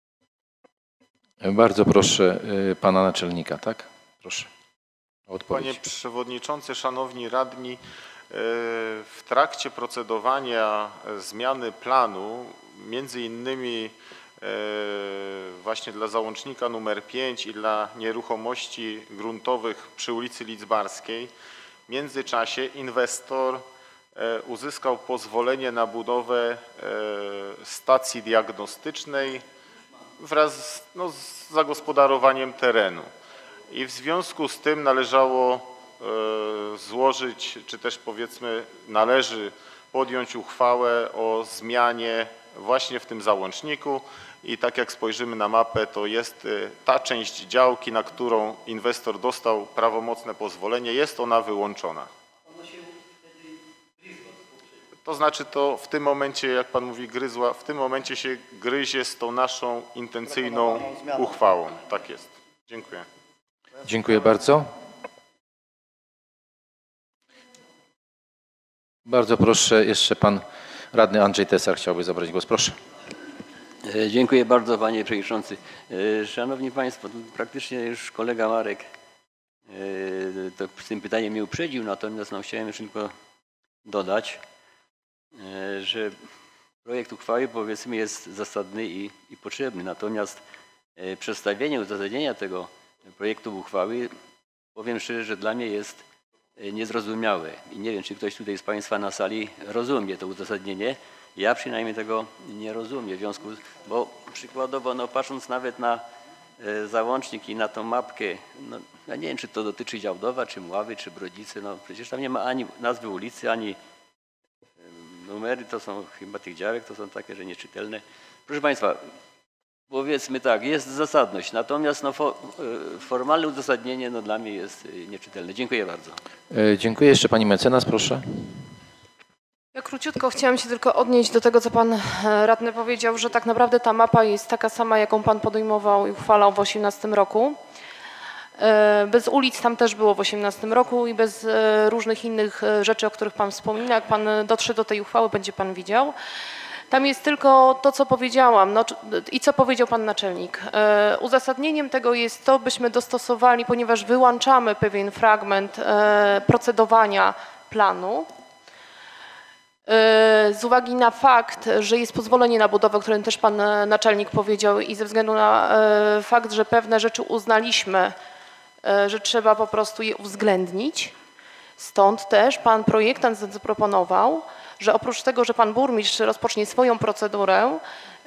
Bardzo proszę pana naczelnika, tak? Proszę o odpowiedź. Panie Przewodniczący, Szanowni Radni, w trakcie procedowania zmiany planu, między innymi właśnie dla załącznika numer pięć i dla nieruchomości gruntowych przy ulicy Lidzbarskiej, w międzyczasie inwestor uzyskał pozwolenie na budowę stacji diagnostycznej wraz no, z zagospodarowaniem terenu. I w związku z tym należało e, złożyć, czy też powiedzmy należy podjąć uchwałę o zmianie właśnie w tym załączniku i tak jak spojrzymy na mapę, to jest e, ta część działki, na którą inwestor dostał prawomocne pozwolenie, jest ona wyłączona. To znaczy to w tym momencie, jak Pan mówi, gryzła, w tym momencie się gryzie z tą naszą intencyjną uchwałą. Tak jest. Dziękuję. Dziękuję bardzo. Bardzo proszę, jeszcze pan radny Andrzej Tesar chciałby zabrać głos. Proszę. Dziękuję bardzo, panie przewodniczący. Szanowni Państwo, praktycznie już kolega Marek to z tym pytaniem mnie uprzedził, natomiast no, chciałem jeszcze tylko dodać, że projekt uchwały powiedzmy jest zasadny i, i potrzebny, natomiast przedstawienie uzasadnienia tego projektu uchwały, powiem szczerze, że dla mnie jest niezrozumiałe i nie wiem, czy ktoś tutaj z Państwa na sali rozumie to uzasadnienie. Ja przynajmniej tego nie rozumiem, w związku z, bo przykładowo no, patrząc nawet na załącznik i na tą mapkę, no, ja nie wiem, czy to dotyczy Działdowa, czy Mławy, czy Brodzicy, no przecież tam nie ma ani nazwy ulicy, ani numery, to są chyba tych działek, to są takie, że nieczytelne. Proszę Państwa, powiedzmy tak, jest zasadność, natomiast no, for, formalne uzasadnienie no, dla mnie jest nieczytelne. Dziękuję bardzo. Dziękuję. Jeszcze pani mecenas, proszę. Ja króciutko chciałam się tylko odnieść do tego, co pan radny powiedział, że tak naprawdę ta mapa jest taka sama, jaką pan podejmował i uchwalał w osiemnastym roku. Bez ulic tam też było w osiemnastym roku i bez różnych innych rzeczy, o których pan wspomina. Jak pan dotrze do tej uchwały, będzie pan widział. Tam jest tylko to, co powiedziałam no, i co powiedział pan naczelnik. Uzasadnieniem tego jest to, byśmy dostosowali, ponieważ wyłączamy pewien fragment procedowania planu, z uwagi na fakt, że jest pozwolenie na budowę, o którym też pan naczelnik powiedział i ze względu na fakt, że pewne rzeczy uznaliśmy, że trzeba po prostu je uwzględnić. Stąd też pan projektant zaproponował, że oprócz tego, że pan burmistrz rozpocznie swoją procedurę,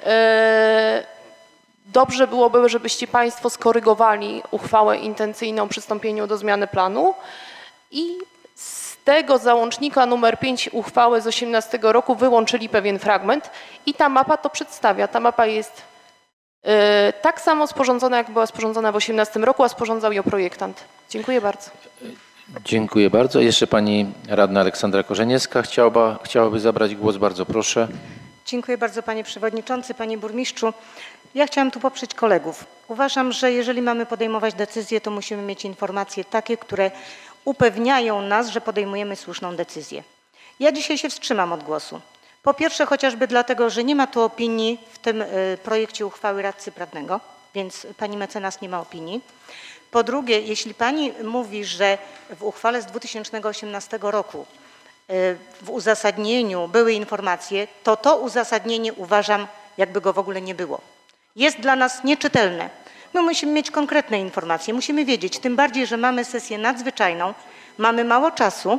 e, dobrze byłoby, żebyście państwo skorygowali uchwałę intencyjną o przystąpieniu do zmiany planu i z tego załącznika numer pięć uchwały z osiemnastego roku wyłączyli pewien fragment i ta mapa to przedstawia. Ta mapa jest e, tak samo sporządzona, jak była sporządzona w osiemnastym roku, a sporządzał ją projektant. Dziękuję bardzo. Dziękuję bardzo. Jeszcze pani radna Aleksandra Korzeniewska chciałaby, chciałaby zabrać głos. Bardzo proszę. Dziękuję bardzo panie przewodniczący, panie burmistrzu. Ja chciałam tu poprzeć kolegów. Uważam, że jeżeli mamy podejmować decyzje, to musimy mieć informacje takie, które upewniają nas, że podejmujemy słuszną decyzję. Ja dzisiaj się wstrzymam od głosu. Po pierwsze chociażby dlatego, że nie ma tu opinii w tym projekcie uchwały radcy prawnego, więc pani mecenas nie ma opinii. Po drugie, jeśli pani mówi, że w uchwale z dwa tysiące osiemnastego roku w uzasadnieniu były informacje, to to uzasadnienie uważam, jakby go w ogóle nie było. Jest dla nas nieczytelne. My musimy mieć konkretne informacje, musimy wiedzieć, tym bardziej, że mamy sesję nadzwyczajną, mamy mało czasu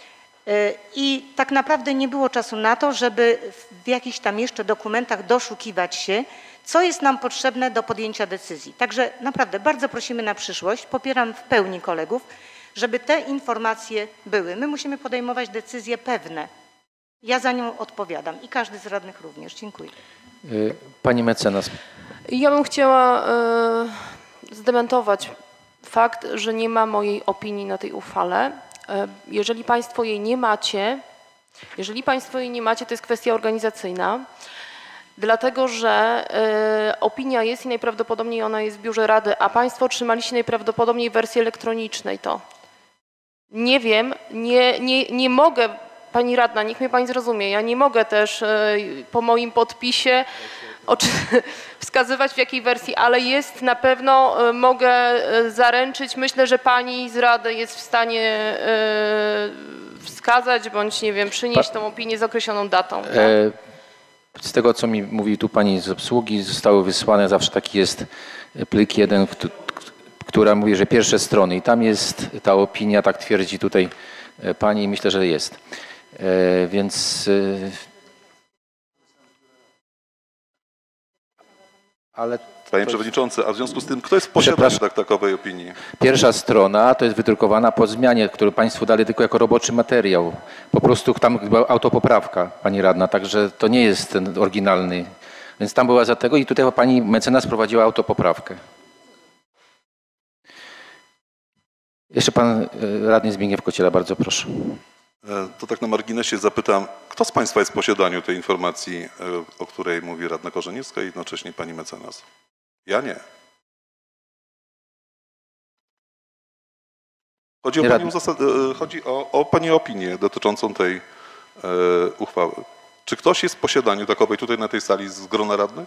i tak naprawdę nie było czasu na to, żeby w jakichś tam jeszcze dokumentach doszukiwać się, co jest nam potrzebne do podjęcia decyzji. Także naprawdę bardzo prosimy na przyszłość, popieram w pełni kolegów, żeby te informacje były. My musimy podejmować decyzje pewne. Ja za nią odpowiadam i każdy z radnych również. Dziękuję. Pani mecenas. Ja bym chciała y, zdementować fakt, że nie ma mojej opinii na tej uchwale. Y, jeżeli państwo jej nie macie, jeżeli państwo jej nie macie, to jest kwestia organizacyjna. Dlatego, że y, opinia jest i najprawdopodobniej ona jest w biurze rady, a państwo otrzymaliście najprawdopodobniej w wersji elektronicznej to. Nie wiem, nie, nie, nie mogę, pani radna, niech mnie pani zrozumie, ja nie mogę też y, po moim podpisie oczy, wskazywać w jakiej wersji, ale jest na pewno, y, mogę y, zaręczyć, myślę, że pani z rady jest w stanie y, wskazać, bądź nie wiem, przynieść tą opinię z określoną datą. Tak? E, Z tego, co mi mówi tu pani z obsługi, zostały wysłane, zawsze taki jest plik jeden, która mówi, że pierwsze strony i tam jest ta opinia, tak twierdzi tutaj pani i myślę, że jest. Więc... Ale... Panie Przewodniczący, a w związku z tym, kto jest w posiadaniu tak, takowej opinii? Pierwsza strona to jest wydrukowana po zmianie, którą państwu dali tylko jako roboczy materiał. Po prostu tam była autopoprawka, pani radna, także to nie jest ten oryginalny. Więc tam była za tego i tutaj pani mecenas prowadziła autopoprawkę. Jeszcze pan radny Zbigniew Kociela, bardzo proszę. To tak na marginesie zapytam, kto z państwa jest w posiadaniu tej informacji, o której mówi radna Korzeniewska i jednocześnie pani mecenas? Ja nie. Chodzi o pani, chodzi o, o pani opinię dotyczącą tej e, uchwały. Czy ktoś jest w posiadaniu takowej tutaj na tej sali z grona radnych?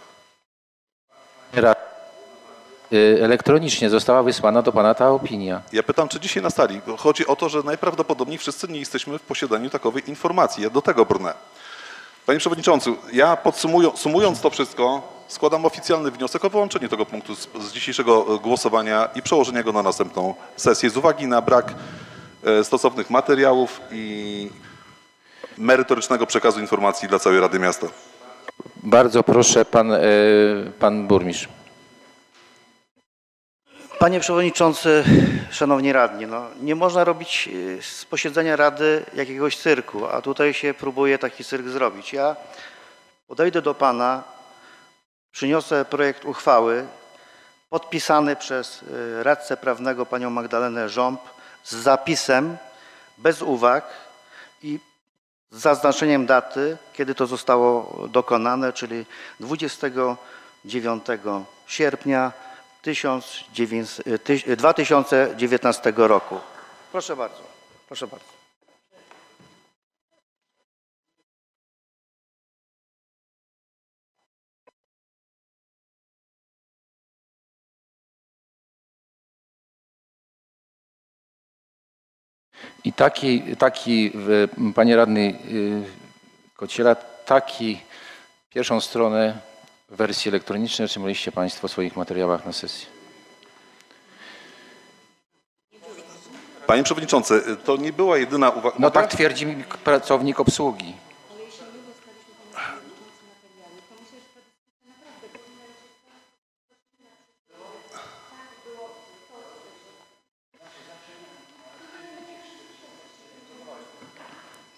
Elektronicznie została wysłana do pana ta opinia. Ja pytam, czy dzisiaj na sali. Chodzi o to, że najprawdopodobniej wszyscy nie jesteśmy w posiadaniu takowej informacji. Ja do tego brnę. Panie Przewodniczący, ja podsumując sumując to wszystko, składam oficjalny wniosek o wyłączenie tego punktu z, z dzisiejszego głosowania i przełożenie go na następną sesję z uwagi na brak e, stosownych materiałów i merytorycznego przekazu informacji dla całej Rady Miasta. Bardzo proszę, pan, e, pan burmistrz. Panie Przewodniczący, Szanowni Radni, no, nie można robić z posiedzenia Rady jakiegoś cyrku, a tutaj się próbuje taki cyrk zrobić. Ja podejdę do Pana, przyniosę projekt uchwały podpisany przez radcę prawnego panią Magdalenę Rząb z zapisem bez uwag i z zaznaczeniem daty, kiedy to zostało dokonane, czyli dwudziestego dziewiątego sierpnia dwa tysiące dziewiętnastego roku. Proszę bardzo, proszę bardzo. I taki, taki panie radny Kociela, taki pierwszą stronę w wersji elektronicznej otrzymaliście państwo w swoich materiałach na sesji. Panie Przewodniczący, to nie była jedyna uwaga. No tak twierdzi mi pracownik obsługi.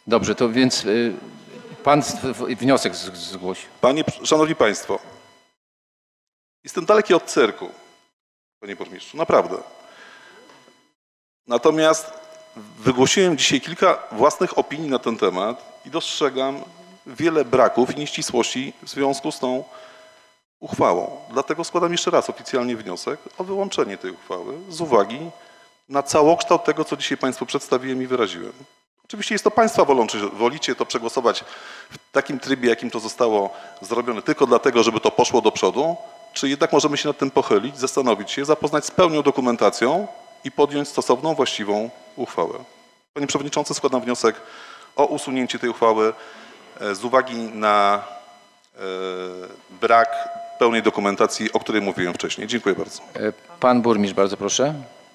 Dobrze, to więc y, pan wniosek zgłosi. Panie, szanowni państwo, jestem daleki od cyrku, panie burmistrzu, naprawdę. Natomiast wygłosiłem dzisiaj kilka własnych opinii na ten temat i dostrzegam wiele braków i nieścisłości w związku z tą uchwałą. Dlatego składam jeszcze raz oficjalnie wniosek o wyłączenie tej uchwały z uwagi na całokształt tego, co dzisiaj państwu przedstawiłem i wyraziłem. Oczywiście jest to państwa wolą, czy wolicie to przegłosować w takim trybie, jakim to zostało zrobione, tylko dlatego, żeby to poszło do przodu, czy jednak możemy się nad tym pochylić, zastanowić się, zapoznać z pełną dokumentacją i podjąć stosowną, właściwą uchwałę. Panie Przewodniczący, składam wniosek o usunięcie tej uchwały z uwagi na e, brak pełnej dokumentacji, o której mówiłem wcześniej. Dziękuję bardzo. Pan burmistrz, bardzo proszę.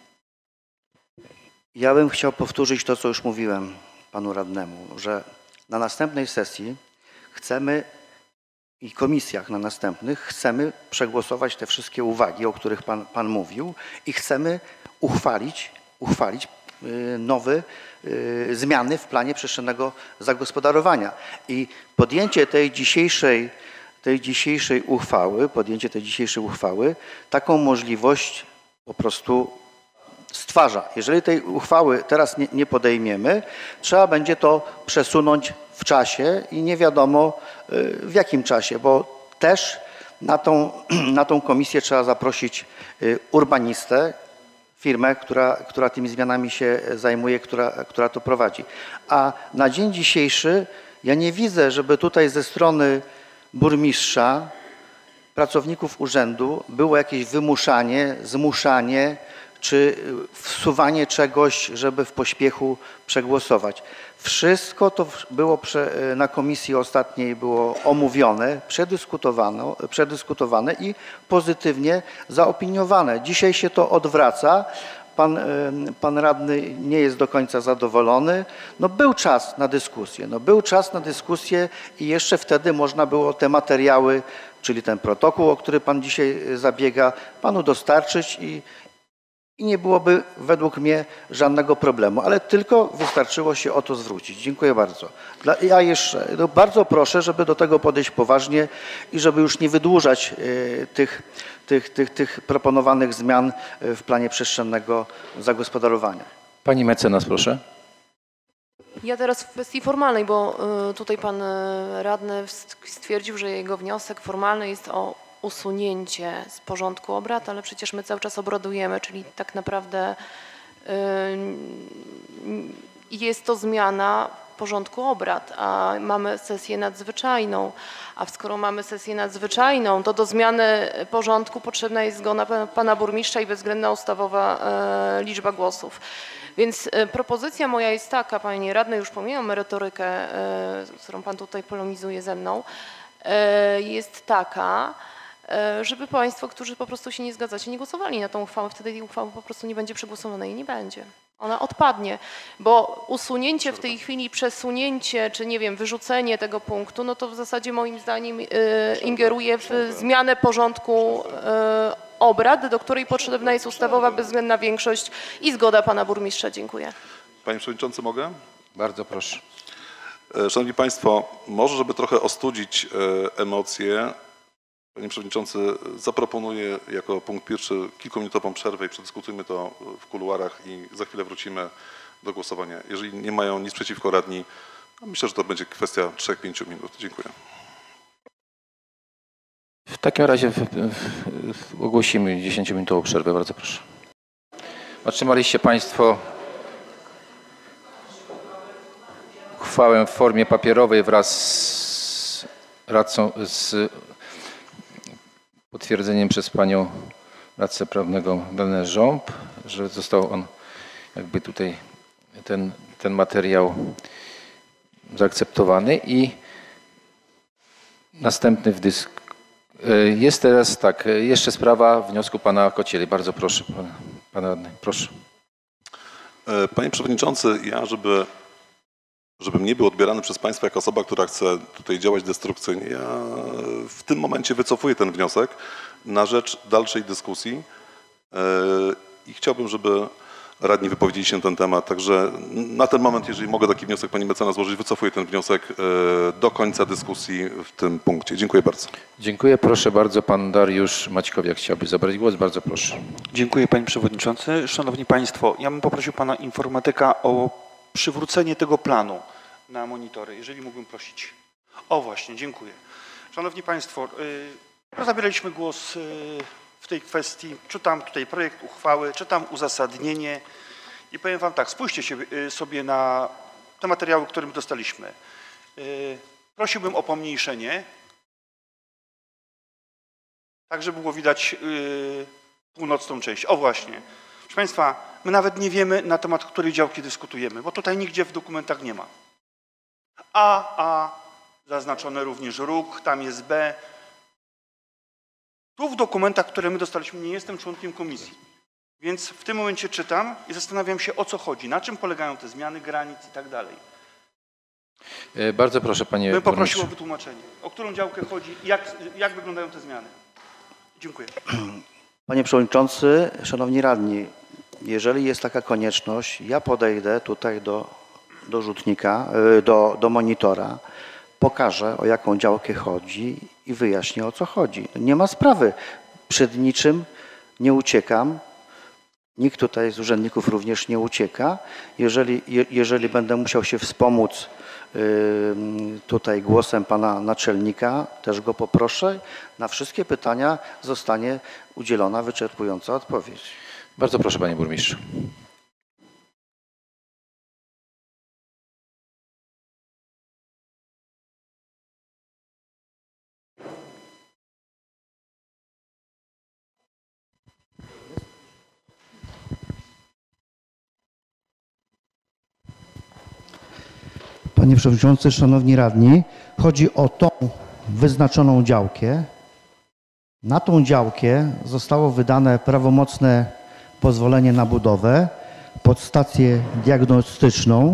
Ja bym chciał powtórzyć to, co już mówiłem panu radnemu, że na następnej sesji chcemy i komisjach na następnych chcemy przegłosować te wszystkie uwagi, o których pan, pan mówił i chcemy uchwalić, uchwalić nowe zmiany w planie przestrzennego zagospodarowania. I podjęcie tej dzisiejszej, tej dzisiejszej uchwały, podjęcie tej dzisiejszej uchwały taką możliwość po prostu stwarza. Jeżeli tej uchwały teraz nie, nie podejmiemy, trzeba będzie to przesunąć w czasie i nie wiadomo w jakim czasie, bo też na tą, na tą komisję trzeba zaprosić urbanistę, firmę, która, która tymi zmianami się zajmuje, która, która to prowadzi. A na dzień dzisiejszy ja nie widzę, żeby tutaj ze strony burmistrza, pracowników urzędu było jakieś wymuszanie, zmuszanie, czy wsuwanie czegoś, żeby w pośpiechu przegłosować. Wszystko to było na komisji ostatniej było omówione, przedyskutowane, przedyskutowane i pozytywnie zaopiniowane. Dzisiaj się to odwraca. Pan, pan radny nie jest do końca zadowolony. No był czas na dyskusję. No był czas na dyskusję i jeszcze wtedy można było te materiały, czyli ten protokół, o który pan dzisiaj zabiega, panu dostarczyć i I nie byłoby według mnie żadnego problemu, ale tylko wystarczyło się o to zwrócić. Dziękuję bardzo. Ja jeszcze no bardzo proszę, żeby do tego podejść poważnie i żeby już nie wydłużać y, tych, tych, tych, tych proponowanych zmian w planie przestrzennego zagospodarowania. Pani mecenas, proszę. Ja teraz w kwestii formalnej, bo y, tutaj pan radny stwierdził, że jego wniosek formalny jest o usunięcie z porządku obrad, ale przecież my cały czas obradujemy, czyli tak naprawdę y, jest to zmiana porządku obrad, a mamy sesję nadzwyczajną, a skoro mamy sesję nadzwyczajną, to do zmiany porządku potrzebna jest zgoda pana, pana burmistrza i bezwzględna ustawowa y, liczba głosów. Więc y, propozycja moja jest taka, panie radny, już pomijam merytorykę, y, z którą pan tutaj polemizuje ze mną, y, jest taka, żeby państwo, którzy po prostu się nie zgadzacie, nie głosowali na tą uchwałę, wtedy tej uchwały po prostu nie będzie przegłosowanej i nie będzie. Ona odpadnie, bo usunięcie w tej chwili, przesunięcie, czy nie wiem, wyrzucenie tego punktu, no to w zasadzie moim zdaniem y, ingeruje w zmianę porządku y, obrad, do której potrzebna jest ustawowa bezwzględna większość i zgoda pana burmistrza. Dziękuję. Panie Przewodniczący, mogę? Bardzo proszę. Szanowni Państwo, może żeby trochę ostudzić emocje, Panie Przewodniczący, zaproponuję jako punkt pierwszy kilkuminutową przerwę i przedyskutujmy to w kuluarach i za chwilę wrócimy do głosowania. Jeżeli nie mają nic przeciwko radni, myślę, że to będzie kwestia trzech do pięciu minut. Dziękuję. W takim razie w, w, w, ogłosimy dziesięciominutową przerwę. Bardzo proszę. Otrzymaliście Państwo uchwałę w formie papierowej wraz z radcą, z potwierdzeniem przez panią radcę prawnego Magdalenę Rząb, że został on jakby tutaj ten, ten materiał zaakceptowany i następny w dysk. Jest teraz tak, jeszcze sprawa wniosku pana Kocieli. Bardzo proszę, pan, pan radny, proszę. Panie Przewodniczący, ja żeby, żebym nie był odbierany przez Państwa jako osoba, która chce tutaj działać destrukcyjnie, ja w tym momencie wycofuję ten wniosek na rzecz dalszej dyskusji i chciałbym, żeby radni wypowiedzieli się na ten temat. Także na ten moment, jeżeli mogę taki wniosek pani mecenas złożyć, wycofuję ten wniosek do końca dyskusji w tym punkcie. Dziękuję bardzo. Dziękuję. Proszę bardzo, pan Dariusz Maćkowiak chciałby zabrać głos. Bardzo proszę. Dziękuję panie przewodniczący. Szanowni państwo, ja bym poprosił pana informatyka o przywrócenie tego planu na monitory, jeżeli mógłbym prosić. O właśnie, dziękuję. Szanowni państwo, yy, zabieraliśmy głos yy, w tej kwestii. Czytam tutaj projekt uchwały, czytam uzasadnienie i powiem wam tak, spójrzcie się yy, sobie na te materiały, które my dostaliśmy. Yy, prosiłbym o pomniejszenie, tak żeby było widać yy, północną część. O właśnie. Proszę państwa, my nawet nie wiemy, na temat której działki dyskutujemy, bo tutaj nigdzie w dokumentach nie ma. A, A, zaznaczone również róg, tam jest B. Tu w dokumentach, które my dostaliśmy, nie jestem członkiem komisji, więc w tym momencie czytam i zastanawiam się, o co chodzi, na czym polegają te zmiany granic i tak dalej. Bardzo proszę, panie Bym poprosił burmistrzu. o wytłumaczenie, o którą działkę chodzi, jak, jak wyglądają te zmiany. Dziękuję. Panie Przewodniczący, Szanowni Radni, jeżeli jest taka konieczność, ja podejdę tutaj do, do rzutnika, do, do monitora, pokażę, o jaką działkę chodzi i wyjaśnię, o co chodzi. Nie ma sprawy. Przed niczym nie uciekam. Nikt tutaj z urzędników również nie ucieka. Jeżeli, je, jeżeli będę musiał się wspomóc tutaj głosem pana naczelnika, też go poproszę. Na wszystkie pytania zostanie udzielona wyczerpująca odpowiedź. Bardzo proszę, panie burmistrzu. Panie Przewodniczący, Szanowni Radni, chodzi o tą wyznaczoną działkę. Na tą działkę zostało wydane prawomocne pozwolenie na budowę pod stację diagnostyczną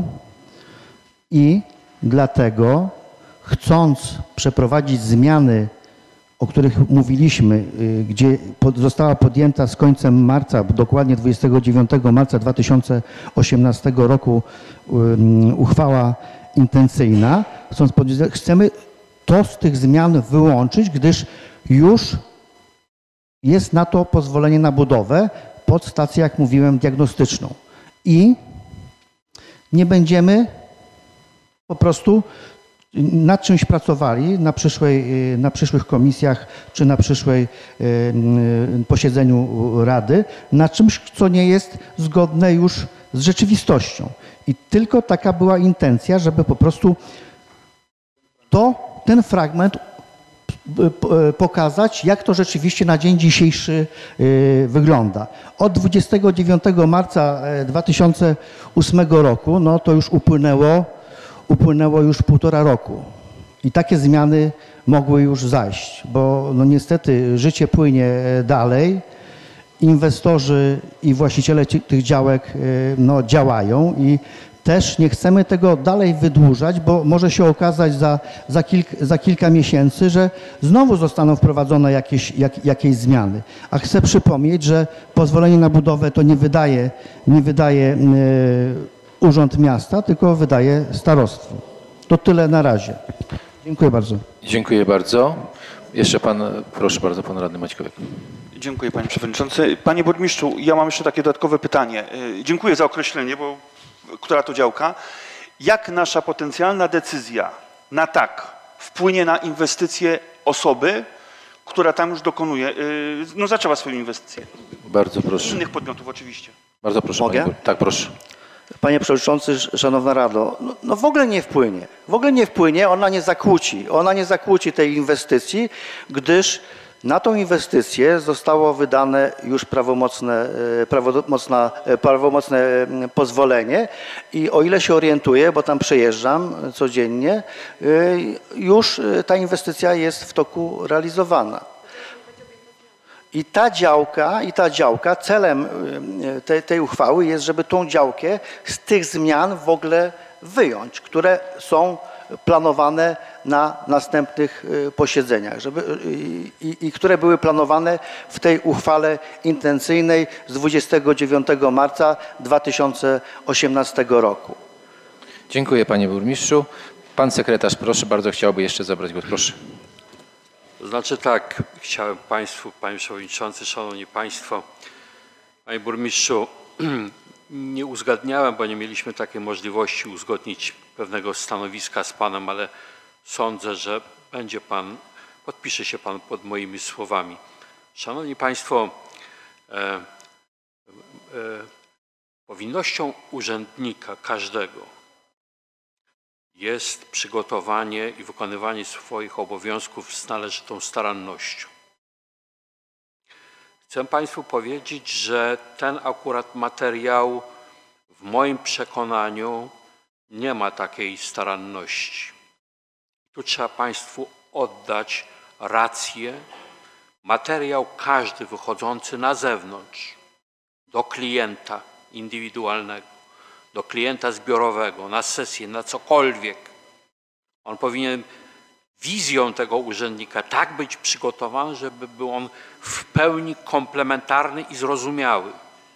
i dlatego, chcąc przeprowadzić zmiany, o których mówiliśmy, gdzie została podjęta z końcem marca, dokładnie dwudziestego dziewiątego marca dwa tysiące osiemnastego roku uchwała intencyjna, chcąc podjąć, chcemy to z tych zmian wyłączyć, gdyż już jest na to pozwolenie na budowę pod stację, jak mówiłem, diagnostyczną. I nie będziemy po prostu nad czymś pracowali na, przyszłej, na przyszłych komisjach czy na przyszłej posiedzeniu Rady, na czymś, co nie jest zgodne już z rzeczywistością. I tylko taka była intencja, żeby po prostu to, ten fragment pokazać, jak to rzeczywiście na dzień dzisiejszy wygląda. Od dwudziestego dziewiątego marca dwa tysiące ósmego roku, no to już upłynęło, upłynęło już półtora roku. I takie zmiany mogły już zajść, bo no niestety życie płynie dalej. Inwestorzy i właściciele tych działek no, działają i też nie chcemy tego dalej wydłużać, bo może się okazać za, za, kilk, za kilka miesięcy, że znowu zostaną wprowadzone jakieś, jak, jakieś zmiany. A chcę przypomnieć, że pozwolenie na budowę to nie wydaje, nie wydaje yy, Urząd Miasta, tylko wydaje starostwo. To tyle na razie. Dziękuję bardzo. Dziękuję bardzo. Jeszcze pan, proszę bardzo, pan radny Maćkowiak. Dziękuję panie przewodniczący. Panie burmistrzu, ja mam jeszcze takie dodatkowe pytanie. Dziękuję za określenie, bo która to działka. Jak nasza potencjalna decyzja na tak wpłynie na inwestycje osoby, która tam już dokonuje, no zaczęła swoją inwestycję? Bardzo proszę. Innych podmiotów oczywiście. Bardzo proszę. Mogę? Panie, tak, proszę. Panie Przewodniczący, Szanowna Rado, no, no w ogóle nie wpłynie. W ogóle nie wpłynie, ona nie zakłóci. Ona nie zakłóci tej inwestycji, gdyż na tą inwestycję zostało wydane już prawomocne, prawomocne, prawomocne pozwolenie i o ile się orientuję, bo tam przejeżdżam codziennie, już ta inwestycja jest w toku realizowana. I ta działka, i ta działka, celem tej, tej uchwały jest, żeby tą działkę z tych zmian w ogóle wyjąć, które są planowane na następnych y, posiedzeniach żeby, y, i, i które były planowane w tej uchwale intencyjnej z dwudziestego dziewiątego marca dwa tysiące osiemnastego roku. Dziękuję panie burmistrzu. Pan sekretarz, proszę bardzo, chciałby jeszcze zabrać głos. Proszę. To znaczy tak, chciałem Państwu, Panie Przewodniczący, Szanowni Państwo, Panie Burmistrzu, nie uzgadniałem, bo nie mieliśmy takiej możliwości uzgodnić pewnego stanowiska z Panem, ale sądzę, że będzie Pan, podpisze się Pan pod moimi słowami. Szanowni Państwo, e, e, powinnością urzędnika każdego jest przygotowanie i wykonywanie swoich obowiązków z należytą starannością. Chcę Państwu powiedzieć, że ten akurat materiał w moim przekonaniu nie ma takiej staranności. Tu trzeba Państwu oddać rację. Materiał każdy wychodzący na zewnątrz, do klienta indywidualnego, do klienta zbiorowego, na sesję, na cokolwiek. On powinien wizją tego urzędnika tak być przygotowany, żeby był on w pełni komplementarny i zrozumiały.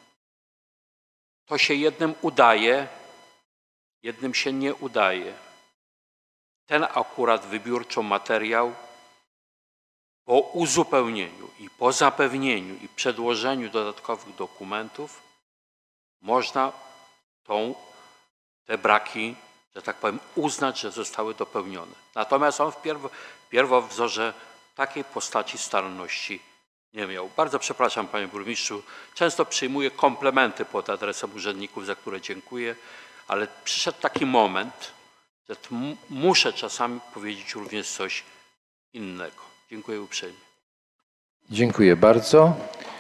To się jednym udaje, jednym się nie udaje. Ten akurat wybiórczo materiał po uzupełnieniu i po zapewnieniu i przedłożeniu dodatkowych dokumentów można tą, te braki, że tak powiem, uznać, że zostały dopełnione. Natomiast on w pierw, pierwowzorze takiej postaci staranności nie miał. Bardzo przepraszam, panie burmistrzu, często przyjmuję komplementy pod adresem urzędników, za które dziękuję, ale przyszedł taki moment, że muszę czasami powiedzieć również coś innego. Dziękuję uprzejmie. Dziękuję bardzo.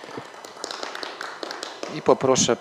I poproszę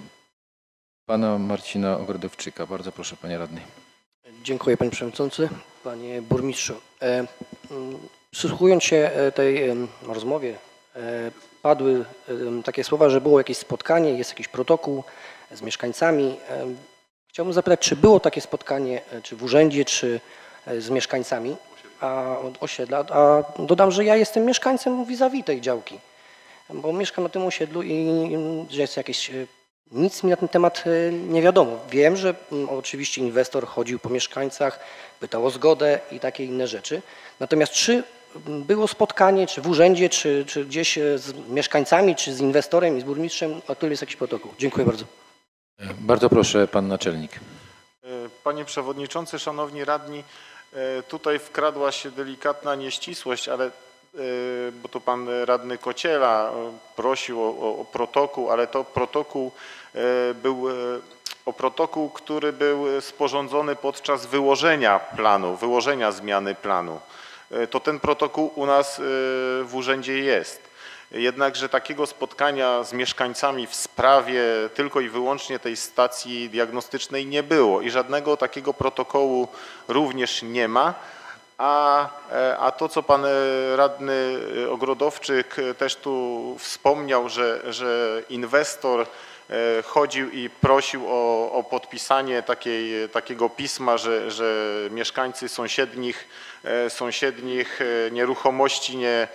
pana Marcina Ogrodowczyka. Bardzo proszę, panie radny. Dziękuję, panie przewodniczący. Panie burmistrzu, e, przysłuchując się tej e, rozmowie, e, padły e, takie słowa, że było jakieś spotkanie, jest jakiś protokół z mieszkańcami. E, chciałbym zapytać, czy było takie spotkanie, e, czy w urzędzie, czy e, z mieszkańcami a, od osiedla, a dodam, że ja jestem mieszkańcem vis-a-vis tej działki, bo mieszkam na tym osiedlu i, i że jest jakieś... E, Nic mi na ten temat nie wiadomo. Wiem, że oczywiście inwestor chodził po mieszkańcach, pytał o zgodę i takie inne rzeczy. Natomiast czy było spotkanie, czy w urzędzie, czy, czy gdzieś z mieszkańcami, czy z inwestorem i z burmistrzem, o którym jest jakiś protokół? Dziękuję bardzo. Bardzo proszę, pan naczelnik. Panie Przewodniczący, Szanowni Radni, tutaj wkradła się delikatna nieścisłość, ale bo tu pan radny Kociela prosił o, o, o protokół, ale to protokół był o protokół, który był sporządzony podczas wyłożenia planu, wyłożenia zmiany planu. To ten protokół u nas w urzędzie jest. Jednakże takiego spotkania z mieszkańcami w sprawie tylko i wyłącznie tej stacji diagnostycznej nie było i żadnego takiego protokołu również nie ma. A, a to, co pan radny Ogrodowczyk też tu wspomniał, że, że inwestor chodził i prosił o, o podpisanie takiej, takiego pisma, że, że mieszkańcy sąsiednich, sąsiednich nieruchomości nie,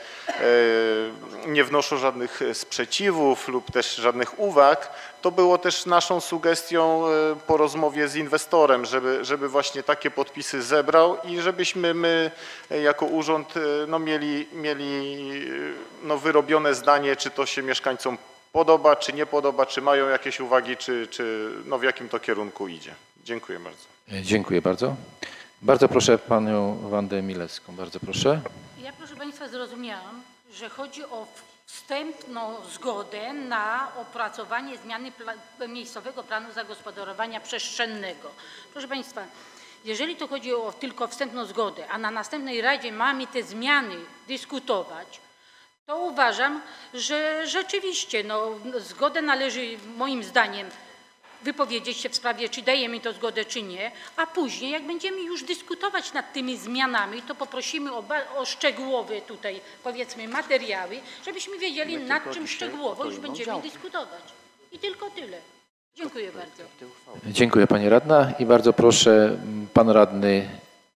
nie wnoszą żadnych sprzeciwów lub też żadnych uwag, to było też naszą sugestią po rozmowie z inwestorem, żeby, żeby właśnie takie podpisy zebrał i żebyśmy my jako urząd no, mieli, mieli no, wyrobione zdanie, czy to się mieszkańcom podoba, czy nie podoba, czy mają jakieś uwagi, czy, czy no, w jakim to kierunku idzie. Dziękuję bardzo. Dziękuję bardzo. Bardzo proszę panią Wandę Milewską. Bardzo proszę. Ja, proszę państwa, zrozumiałam, że chodzi o wstępną zgodę na opracowanie zmiany pla miejscowego planu zagospodarowania przestrzennego. Proszę państwa, jeżeli to chodzi o tylko wstępną zgodę, a na następnej Radzie mamy te zmiany dyskutować, to uważam, że rzeczywiście no, zgodę należy moim zdaniem wypowiedzieć się w sprawie, czy dajemy to zgodę, czy nie, a później jak będziemy już dyskutować nad tymi zmianami, to poprosimy o, o szczegółowe tutaj, powiedzmy, materiały, żebyśmy wiedzieli, My nad czym szczegółowo już będziemy działki. dyskutować. I tylko tyle. Dziękuję bardzo. Dziękuję pani radna i bardzo proszę pan radny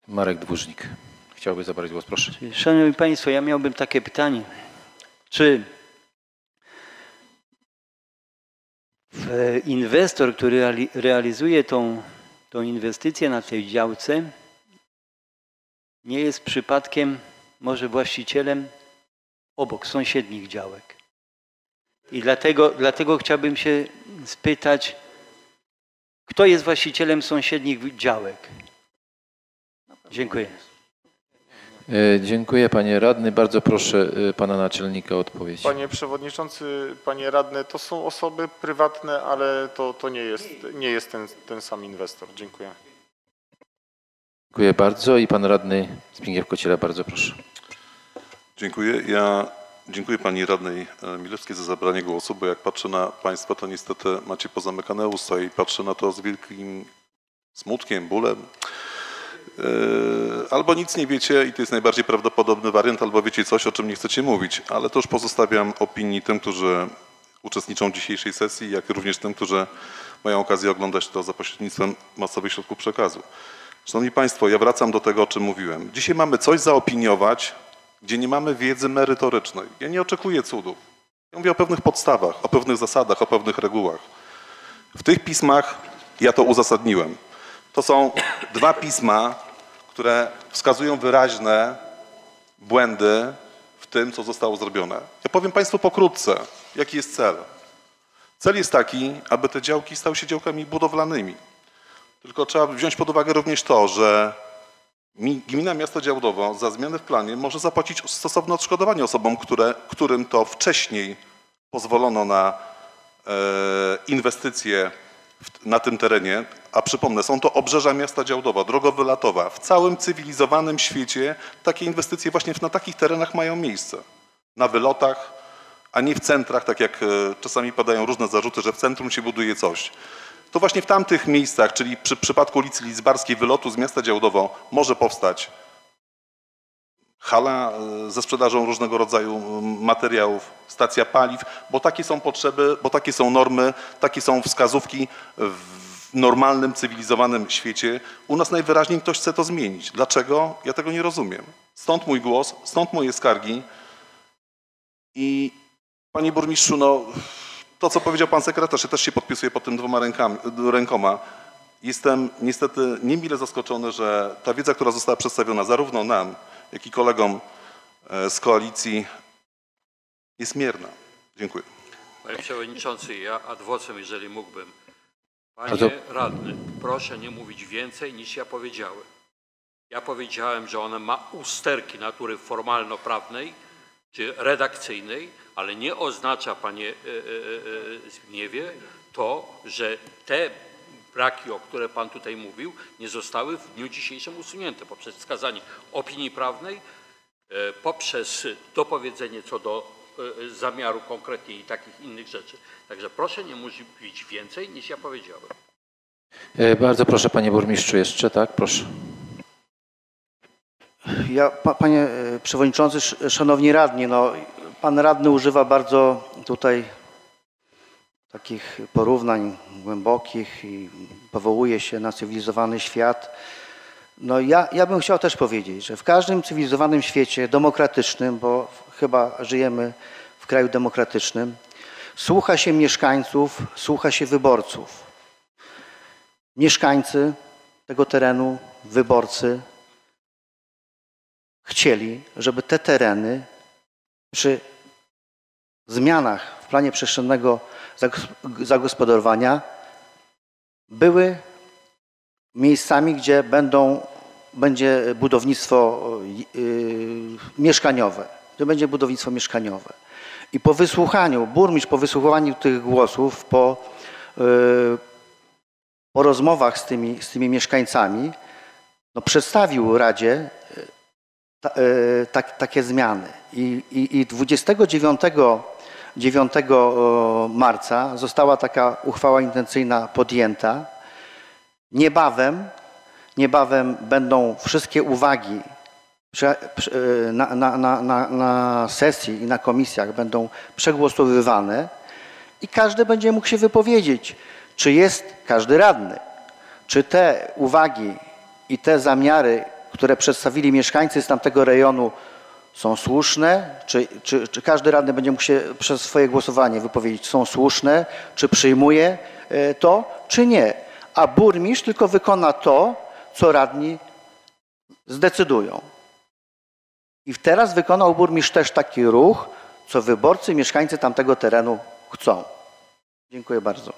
Marek Dłużnik chciałby zabrać głos, proszę. Szanowni Państwo, ja miałbym takie pytanie. Czy inwestor, który realizuje tą, tą inwestycję na tej działce, nie jest przypadkiem może właścicielem obok sąsiednich działek? I dlatego, dlatego chciałbym się spytać, kto jest właścicielem sąsiednich działek? Dziękuję. Dziękuję panie radny. Bardzo proszę pana naczelnika o odpowiedź. Panie przewodniczący, panie radny, to są osoby prywatne, ale to, to nie jest, nie jest ten, ten sam inwestor. Dziękuję. Dziękuję bardzo i pan radny Zbigniew Kociela, bardzo proszę. Dziękuję. Ja dziękuję pani radnej Milewskiej za zabranie głosu, bo jak patrzę na państwa, to niestety macie pozamykane usta i patrzę na to z wielkim smutkiem, bólem. Albo nic nie wiecie i to jest najbardziej prawdopodobny wariant, albo wiecie coś, o czym nie chcecie mówić, ale to już pozostawiam opinii tym, którzy uczestniczą w dzisiejszej sesji, jak również tym, którzy mają okazję oglądać to za pośrednictwem masowych środków przekazu. Szanowni Państwo, ja wracam do tego, o czym mówiłem. Dzisiaj mamy coś zaopiniować, gdzie nie mamy wiedzy merytorycznej. Ja nie oczekuję cudów. Ja mówię o pewnych podstawach, o pewnych zasadach, o pewnych regułach. W tych pismach ja to uzasadniłem. To są dwa pisma, które wskazują wyraźne błędy w tym, co zostało zrobione. Ja powiem Państwu pokrótce, jaki jest cel. Cel jest taki, aby te działki stały się działkami budowlanymi. Tylko trzeba wziąć pod uwagę również to, że gmina Miasto Działdowo za zmianę w planie może zapłacić stosowne odszkodowanie osobom, które, którym to wcześniej pozwolono na e, inwestycje w, na tym terenie. A przypomnę, są to obrzeża Miasta Działdowa, droga wylatowa. W całym cywilizowanym świecie takie inwestycje właśnie na takich terenach mają miejsce. Na wylotach, a nie w centrach, tak jak czasami padają różne zarzuty, że w centrum się buduje coś. To właśnie w tamtych miejscach, czyli przy przypadku ulicy Lidzbarskiej wylotu z Miasta Działdowo może powstać hala ze sprzedażą różnego rodzaju materiałów, stacja paliw, bo takie są potrzeby, bo takie są normy, takie są wskazówki w normalnym, cywilizowanym świecie. U nas najwyraźniej ktoś chce to zmienić. Dlaczego? Ja tego nie rozumiem. Stąd mój głos, stąd moje skargi. I panie burmistrzu, no, to co powiedział pan sekretarz, ja też się podpisuję pod tym dwoma rękami, rękoma. Jestem niestety niemile zaskoczony, że ta wiedza, która została przedstawiona zarówno nam, jak i kolegom z koalicji jest mierna. Dziękuję. Panie przewodniczący, ja ad vocem, jeżeli mógłbym. Panie to... radny, proszę nie mówić więcej niż ja powiedziałem. Ja powiedziałem, że ona ma usterki natury formalno-prawnej czy redakcyjnej, ale nie oznacza, panie Zbigniewie, to, że te braki, o które pan tutaj mówił, nie zostały w dniu dzisiejszym usunięte poprzez wskazanie opinii prawnej, poprzez dopowiedzenie co do zamiaru konkretnie i takich innych rzeczy. Także proszę nie mówić więcej niż ja powiedziałem. Bardzo proszę panie burmistrzu jeszcze, tak? Proszę. Ja, pa, panie przewodniczący, szanowni radni, no, pan radny używa bardzo tutaj takich porównań głębokich i powołuje się na cywilizowany świat. No ja, ja bym chciał też powiedzieć, że w każdym cywilizowanym świecie demokratycznym, bo chyba żyjemy w kraju demokratycznym, słucha się mieszkańców, słucha się wyborców. Mieszkańcy tego terenu, wyborcy chcieli, żeby te tereny przy zmianach w planie przestrzennego zagospodarowania były miejscami, gdzie będą, będzie budownictwo yy, mieszkaniowe. To będzie budownictwo mieszkaniowe. I po wysłuchaniu, burmistrz po wysłuchaniu tych głosów, po, yy, po rozmowach z tymi, z tymi mieszkańcami, no, przedstawił Radzie ta, yy, tak, takie zmiany. I, i, i dwudziestego dziewiątego marca została taka uchwała intencyjna podjęta. Niebawem, niebawem będą wszystkie uwagi na, na, na, na, na sesji i na komisjach będą przegłosowywane i każdy będzie mógł się wypowiedzieć, czy jest, każdy radny, czy te uwagi i te zamiary, które przedstawili mieszkańcy z tamtego rejonu, są słuszne? Czy, czy, czy każdy radny będzie mógł się przez swoje głosowanie wypowiedzieć, są słuszne, czy przyjmuje to, czy nie? A burmistrz tylko wykona to, co radni zdecydują. I teraz wykonał burmistrz też taki ruch, co wyborcy, mieszkańcy tamtego terenu chcą. Dziękuję bardzo.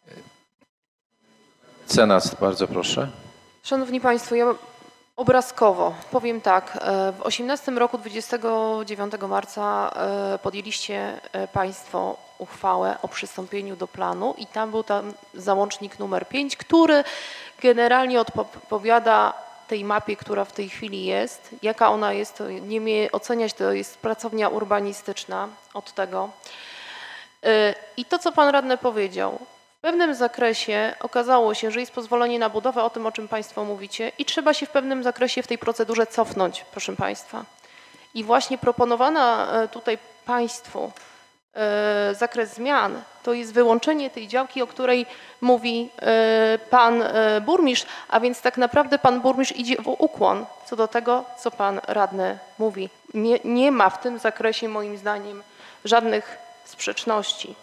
Senat, bardzo proszę. Szanowni Państwo, ja obrazkowo powiem tak. W osiemnastym roku, dwudziestego dziewiątego marca podjęliście Państwo uchwałę o przystąpieniu do planu i tam był tam załącznik numer pięć, który generalnie odpowiada tej mapie, która w tej chwili jest. Jaka ona jest, to nie mnie oceniać, to jest pracownia urbanistyczna od tego. I to, co Pan Radny powiedział, w pewnym zakresie okazało się, że jest pozwolenie na budowę, o tym, o czym Państwo mówicie, i trzeba się w pewnym zakresie w tej procedurze cofnąć, proszę Państwa. I właśnie proponowana tutaj Państwu zakres zmian to jest wyłączenie tej działki, o której mówi Pan Burmistrz, a więc tak naprawdę Pan Burmistrz idzie w ukłon co do tego, co Pan Radny mówi. Nie, nie ma w tym zakresie, moim zdaniem, żadnych sprzeczności.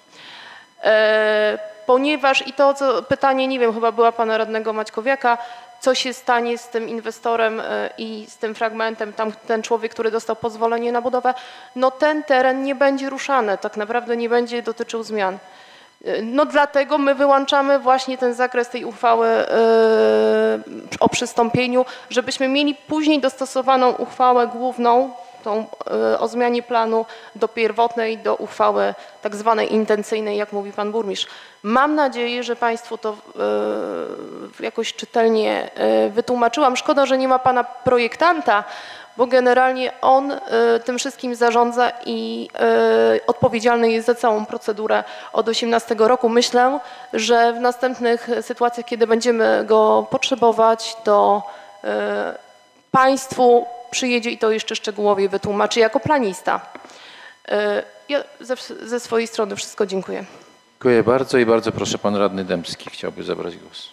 Ponieważ i to co pytanie, nie wiem, chyba była Pana Radnego Maćkowiaka, co się stanie z tym inwestorem i z tym fragmentem, tam ten człowiek, który dostał pozwolenie na budowę, no ten teren nie będzie ruszany, tak naprawdę nie będzie dotyczył zmian. No dlatego my wyłączamy właśnie ten zakres tej uchwały o przystąpieniu, żebyśmy mieli później dostosowaną uchwałę główną, tą o zmianie planu do pierwotnej, do uchwały tak zwanej intencyjnej, jak mówi Pan Burmistrz. Mam nadzieję, że Państwu to jakoś czytelnie wytłumaczyłam. Szkoda, że nie ma Pana projektanta, bo generalnie on tym wszystkim zarządza i odpowiedzialny jest za całą procedurę od osiemnastego roku. Myślę, że w następnych sytuacjach, kiedy będziemy go potrzebować, to Państwu przyjedzie i to jeszcze szczegółowiej wytłumaczy jako planista. Ja ze, ze swojej strony wszystko dziękuję. Dziękuję bardzo i bardzo proszę, Pan Radny Dębski chciałby zabrać głos.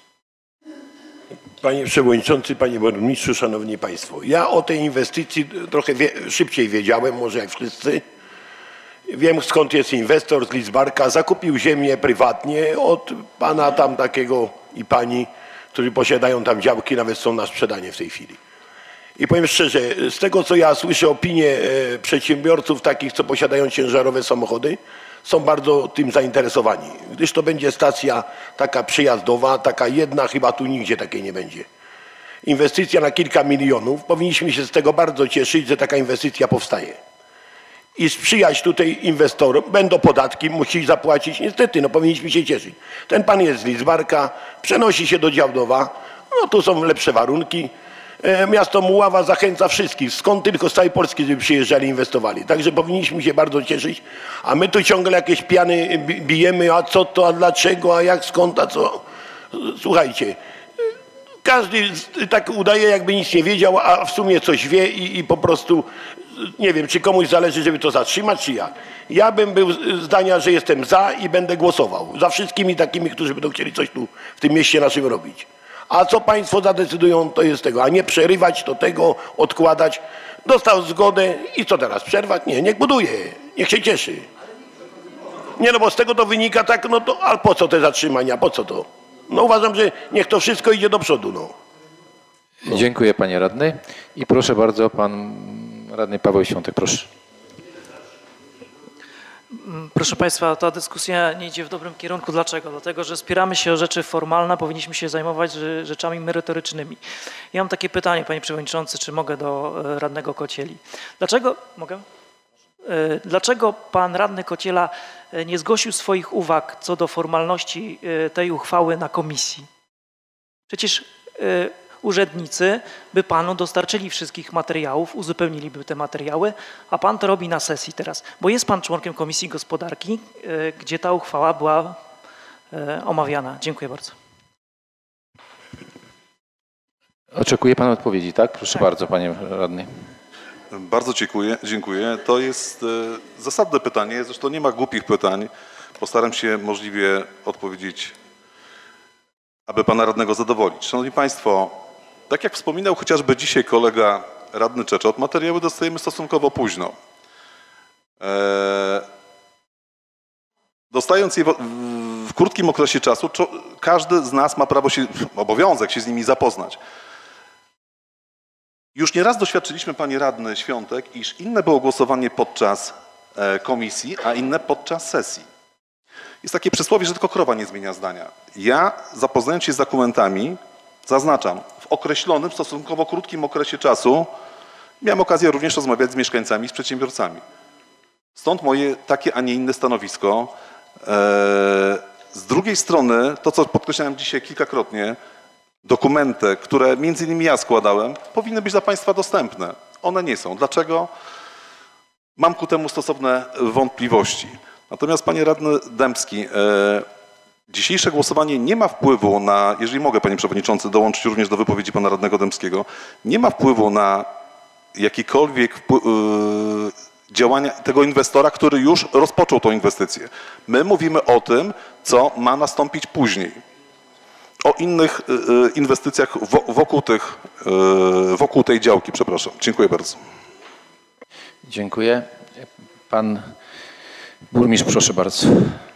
Panie Przewodniczący, Panie Burmistrzu, Szanowni Państwo. Ja o tej inwestycji trochę wie, szybciej wiedziałem, może jak wszyscy. Wiem, skąd jest inwestor z Lidzbarka. Zakupił ziemię prywatnie od pana tam takiego i pani, którzy posiadają tam działki, nawet są na sprzedanie w tej chwili. I powiem szczerze, z tego co ja słyszę opinie przedsiębiorców takich, co posiadają ciężarowe samochody, są bardzo tym zainteresowani, gdyż to będzie stacja taka przyjazdowa, taka jedna, chyba tu nigdzie takiej nie będzie. Inwestycja na kilka milionów, powinniśmy się z tego bardzo cieszyć, że taka inwestycja powstaje. I sprzyjać tutaj inwestorom, będą podatki, musi zapłacić, niestety, no powinniśmy się cieszyć. Ten pan jest z Lidzbarka, przenosi się do Działdowa, no tu są lepsze warunki. Miasto Muława zachęca wszystkich, skąd tylko z całej Polski, żeby przyjeżdżali, inwestowali. Także powinniśmy się bardzo cieszyć, a my tu ciągle jakieś piany bijemy, a co to, a dlaczego, a jak, skąd, a co. Słuchajcie, każdy tak udaje, jakby nic nie wiedział, a w sumie coś wie i, i po prostu, nie wiem, czy komuś zależy, żeby to zatrzymać, czy jak. Ja bym był zdania, że jestem za i będę głosował. Za wszystkimi takimi, którzy będą chcieli coś tu w tym mieście naszym robić. A co państwo zadecydują, to jest tego, a nie przerywać do tego, odkładać. Dostał zgodę i co teraz, przerwać? Nie, niech buduje, niech się cieszy. Nie, no bo z tego to wynika tak, no to, ale po co te zatrzymania, po co to? No uważam, że niech to wszystko idzie do przodu, no. no. Dziękuję, panie radny. I proszę bardzo, pan radny Paweł Świątek, proszę. Proszę Państwa, ta dyskusja nie idzie w dobrym kierunku. Dlaczego? Dlatego, że spieramy się o rzeczy formalne, powinniśmy się zajmować rzeczami merytorycznymi. Ja mam takie pytanie, Panie Przewodniczący, czy mogę do radnego Kocieli. Dlaczego, mogę? Dlaczego Pan radny Kociela nie zgłosił swoich uwag co do formalności tej uchwały na komisji? Przecież urzędnicy by Panu dostarczyli wszystkich materiałów, uzupełniliby te materiały, a Pan to robi na sesji teraz, bo jest Pan członkiem Komisji Gospodarki, gdzie ta uchwała była omawiana. Dziękuję bardzo. Oczekuje Pan odpowiedzi, tak? Proszę tak. bardzo, Panie Radny. Bardzo dziękuję, dziękuję. To jest e, zasadne pytanie, zresztą nie ma głupich pytań. Postaram się możliwie odpowiedzieć, aby Pana Radnego zadowolić. Szanowni Państwo, tak jak wspominał chociażby dzisiaj kolega radny Czeczot, materiały dostajemy stosunkowo późno. Eee, dostając je w, w krótkim okresie czasu, czo, każdy z nas ma prawo się, obowiązek się z nimi zapoznać. Już nieraz doświadczyliśmy, panie radny Świątek, iż inne było głosowanie podczas e, komisji, a inne podczas sesji. Jest takie przysłowie, że tylko krowa nie zmienia zdania. Ja, zapoznając się z dokumentami, zaznaczam, w określonym, stosunkowo krótkim okresie czasu miałem okazję również rozmawiać z mieszkańcami, z przedsiębiorcami. Stąd moje takie, a nie inne stanowisko. Z drugiej strony, to co podkreślałem dzisiaj kilkakrotnie, dokumenty, które między innymi ja składałem, powinny być dla państwa dostępne. One nie są. Dlaczego? Mam ku temu stosowne wątpliwości. Natomiast panie radny Dębski, dzisiejsze głosowanie nie ma wpływu na, jeżeli mogę panie przewodniczący dołączyć również do wypowiedzi pana radnego Dębskiego, nie ma wpływu na jakikolwiek wpływ, yy, działania tego inwestora, który już rozpoczął tą inwestycję. My mówimy o tym, co ma nastąpić później. O innych yy, inwestycjach wo, wokół, tych, yy, wokół tej działki, przepraszam. Dziękuję bardzo. Dziękuję. Pan burmistrz, proszę bardzo.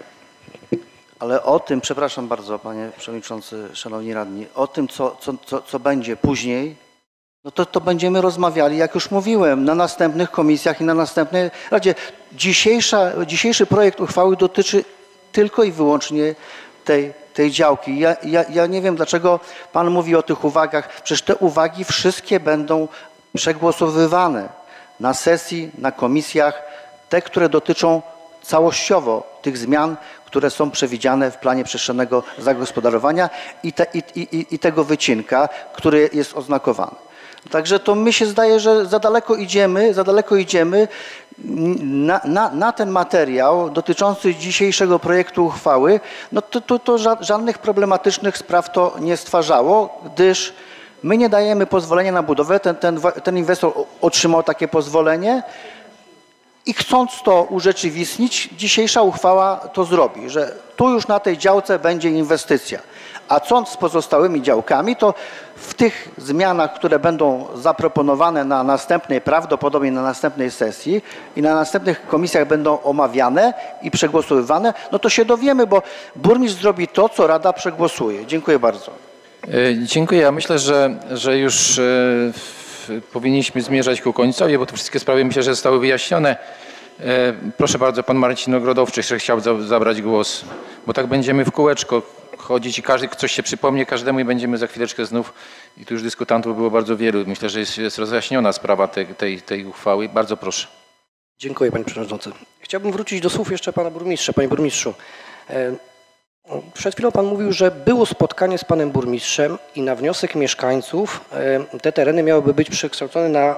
Ale o tym, przepraszam bardzo panie przewodniczący, szanowni radni, o tym co, co, co, co będzie później, no to, to będziemy rozmawiali, jak już mówiłem, na następnych komisjach i na następnej Radzie. Dzisiejsza, dzisiejszy projekt uchwały dotyczy tylko i wyłącznie tej, tej działki. Ja, ja, ja nie wiem, dlaczego pan mówi o tych uwagach. Przecież te uwagi wszystkie będą przegłosowywane na sesji, na komisjach, te, które dotyczą całościowo tych zmian, które są przewidziane w planie przestrzennego zagospodarowania i, te, i, i, i tego wycinka, który jest oznakowany. Także to mi się zdaje, że za daleko idziemy, za daleko idziemy na, na, na ten materiał dotyczący dzisiejszego projektu uchwały. No to, to, to żadnych problematycznych spraw to nie stwarzało, gdyż my nie dajemy pozwolenia na budowę, ten, ten, ten inwestor otrzymał takie pozwolenie i chcąc to urzeczywistnić, dzisiejsza uchwała to zrobi, że tu już na tej działce będzie inwestycja. A co z pozostałymi działkami, to w tych zmianach, które będą zaproponowane na następnej, prawdopodobnie na następnej sesji i na następnych komisjach będą omawiane i przegłosowywane, no to się dowiemy, bo burmistrz zrobi to, co Rada przegłosuje. Dziękuję bardzo. Dziękuję. Ja myślę, że, że już powinniśmy zmierzać ku końcowi, bo te wszystkie sprawy myślę, że zostały wyjaśnione. Proszę bardzo, pan Marcin Ogrodowczy jeszcze chciał zabrać głos, bo tak będziemy w kółeczko chodzić i każdy coś się przypomnie każdemu i będziemy za chwileczkę znów, i tu już dyskutantów było bardzo wielu. Myślę, że jest, jest rozjaśniona sprawa tej, tej, tej uchwały. Bardzo proszę. Dziękuję panie przewodniczący. Chciałbym wrócić do słów jeszcze pana burmistrza. Panie burmistrzu, przed chwilą pan mówił, że było spotkanie z panem burmistrzem i na wniosek mieszkańców te tereny miałyby być przekształcone na,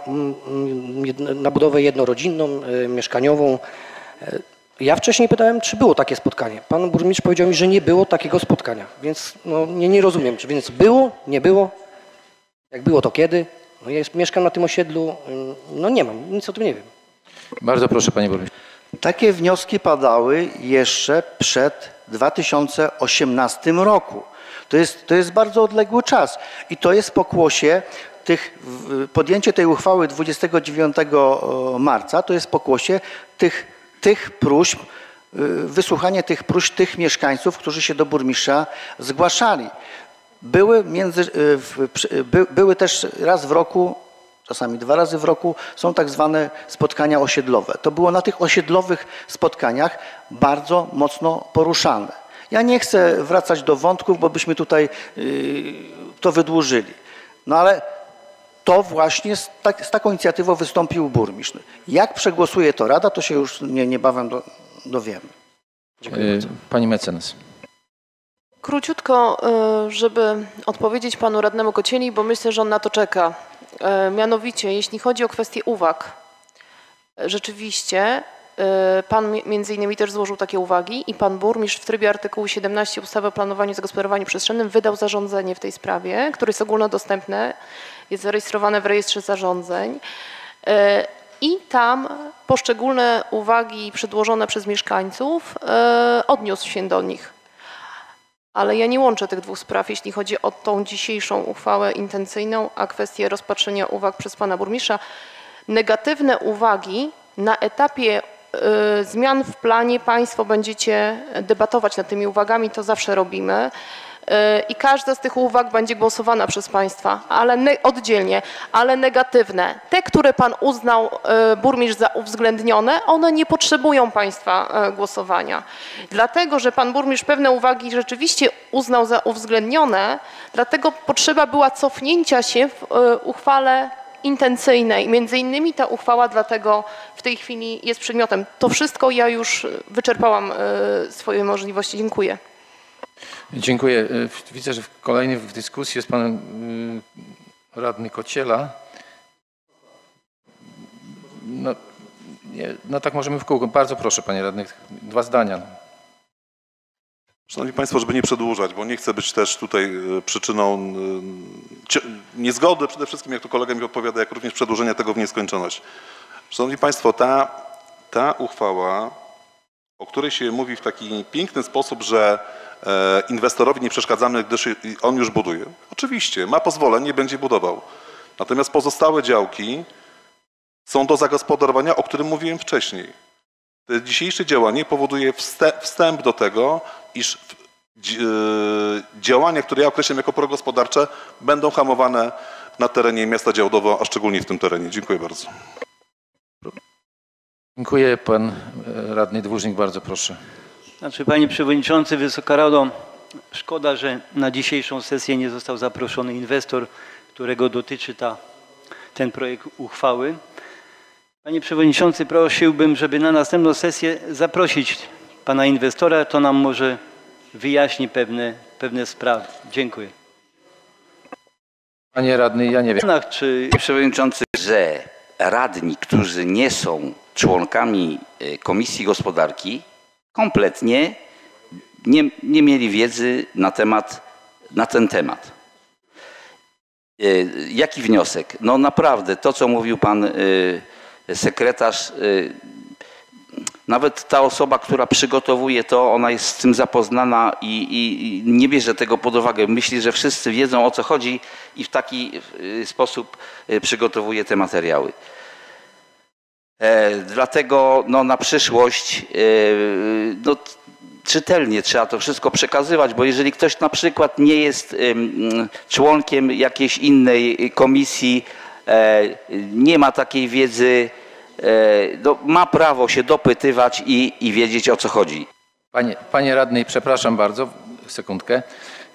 na budowę jednorodzinną, mieszkaniową. Ja wcześniej pytałem, czy było takie spotkanie. Pan burmistrz powiedział mi, że nie było takiego spotkania, więc no, nie, nie rozumiem, czy więc było, nie było, jak było, to kiedy? No, ja jest, mieszkam na tym osiedlu, no nie mam, nic o tym nie wiem. Bardzo proszę panie burmistrzu. Takie wnioski padały jeszcze przed dwa tysiące osiemnastym roku. To jest, to jest bardzo odległy czas i to jest pokłosie tych, podjęcie tej uchwały dwudziestego dziewiątego marca, to jest pokłosie tych, tych próśb, wysłuchanie tych próśb tych mieszkańców, którzy się do burmistrza zgłaszali. Były, między, by, były też raz w roku, czasami dwa razy w roku, są tak zwane spotkania osiedlowe. To było na tych osiedlowych spotkaniach bardzo mocno poruszane. Ja nie chcę wracać do wątków, bo byśmy tutaj yy, to wydłużyli. No ale to właśnie z, tak, z taką inicjatywą wystąpił burmistrz. Jak przegłosuje to Rada, to się już nie, niebawem do, dowiemy. Dziękuję bardzo. Pani mecenas. Króciutko, żeby odpowiedzieć panu radnemu Kocieli, bo myślę, że on na to czeka. Mianowicie, jeśli chodzi o kwestię uwag, rzeczywiście pan między innymi też złożył takie uwagi i pan burmistrz w trybie artykułu siedemnaście ustawy o planowaniu i zagospodarowaniu przestrzennym wydał zarządzenie w tej sprawie, które jest ogólnodostępne, jest zarejestrowane w rejestrze zarządzeń i tam poszczególne uwagi przedłożone przez mieszkańców odniósł się do nich. Ale ja nie łączę tych dwóch spraw, jeśli chodzi o tą dzisiejszą uchwałę intencyjną, a kwestię rozpatrzenia uwag przez pana burmistrza. Negatywne uwagi na etapie y, zmian w planie państwo będziecie debatować nad tymi uwagami, to zawsze robimy. I każda z tych uwag będzie głosowana przez państwa, ale ne, oddzielnie, ale negatywne. Te, które pan uznał y, burmistrz za uwzględnione, one nie potrzebują państwa y, głosowania. Dlatego, że pan burmistrz pewne uwagi rzeczywiście uznał za uwzględnione, dlatego potrzeba była cofnięcia się w y, uchwale intencyjnej. Między innymi ta uchwała dlatego w tej chwili jest przedmiotem. To wszystko ja już wyczerpałam y, swoje możliwości. Dziękuję. Dziękuję. Widzę, że w kolejnej w dyskusji jest pan y, radny Kociela. No, nie, no tak możemy w kółko. Bardzo proszę, panie radny, dwa zdania. Szanowni Państwo, żeby nie przedłużać, bo nie chcę być też tutaj przyczyną niezgody, przede wszystkim jak to kolega mi odpowiada, jak również przedłużenia tego w nieskończoność. Szanowni Państwo, ta, ta uchwała, o której się mówi w taki piękny sposób, że inwestorowi nie przeszkadzamy, gdyż on już buduje. Oczywiście, ma pozwolenie, będzie budował. Natomiast pozostałe działki są do zagospodarowania, o którym mówiłem wcześniej. To dzisiejsze działanie powoduje wstęp do tego, iż działania, które ja określam jako progospodarcze, będą hamowane na terenie miasta Działdowa, a szczególnie w tym terenie. Dziękuję bardzo. Dziękuję. Pan radny Dłużnik, bardzo proszę. Znaczy, panie przewodniczący, Wysoka Rado, szkoda, że na dzisiejszą sesję nie został zaproszony inwestor, którego dotyczy ta, ten projekt uchwały. Panie przewodniczący, prosiłbym, żeby na następną sesję zaprosić pana inwestora, to nam może wyjaśni pewne, pewne sprawy. Dziękuję. Panie radny, ja nie wiem. Czy... Panie przewodniczący, że radni, którzy nie są członkami Komisji Gospodarki, kompletnie nie, nie mieli wiedzy na temat, na ten temat. Jaki wniosek? No naprawdę, to co mówił pan sekretarz, nawet ta osoba, która przygotowuje to, ona jest z tym zapoznana i, i, i nie bierze tego pod uwagę. Myśli, że wszyscy wiedzą, o co chodzi i w taki sposób przygotowuje te materiały. Dlatego no, na przyszłość no, czytelnie trzeba to wszystko przekazywać, bo jeżeli ktoś na przykład nie jest członkiem jakiejś innej komisji, nie ma takiej wiedzy, no, ma prawo się dopytywać i, i wiedzieć, o co chodzi. Panie, panie radny, przepraszam bardzo, sekundkę.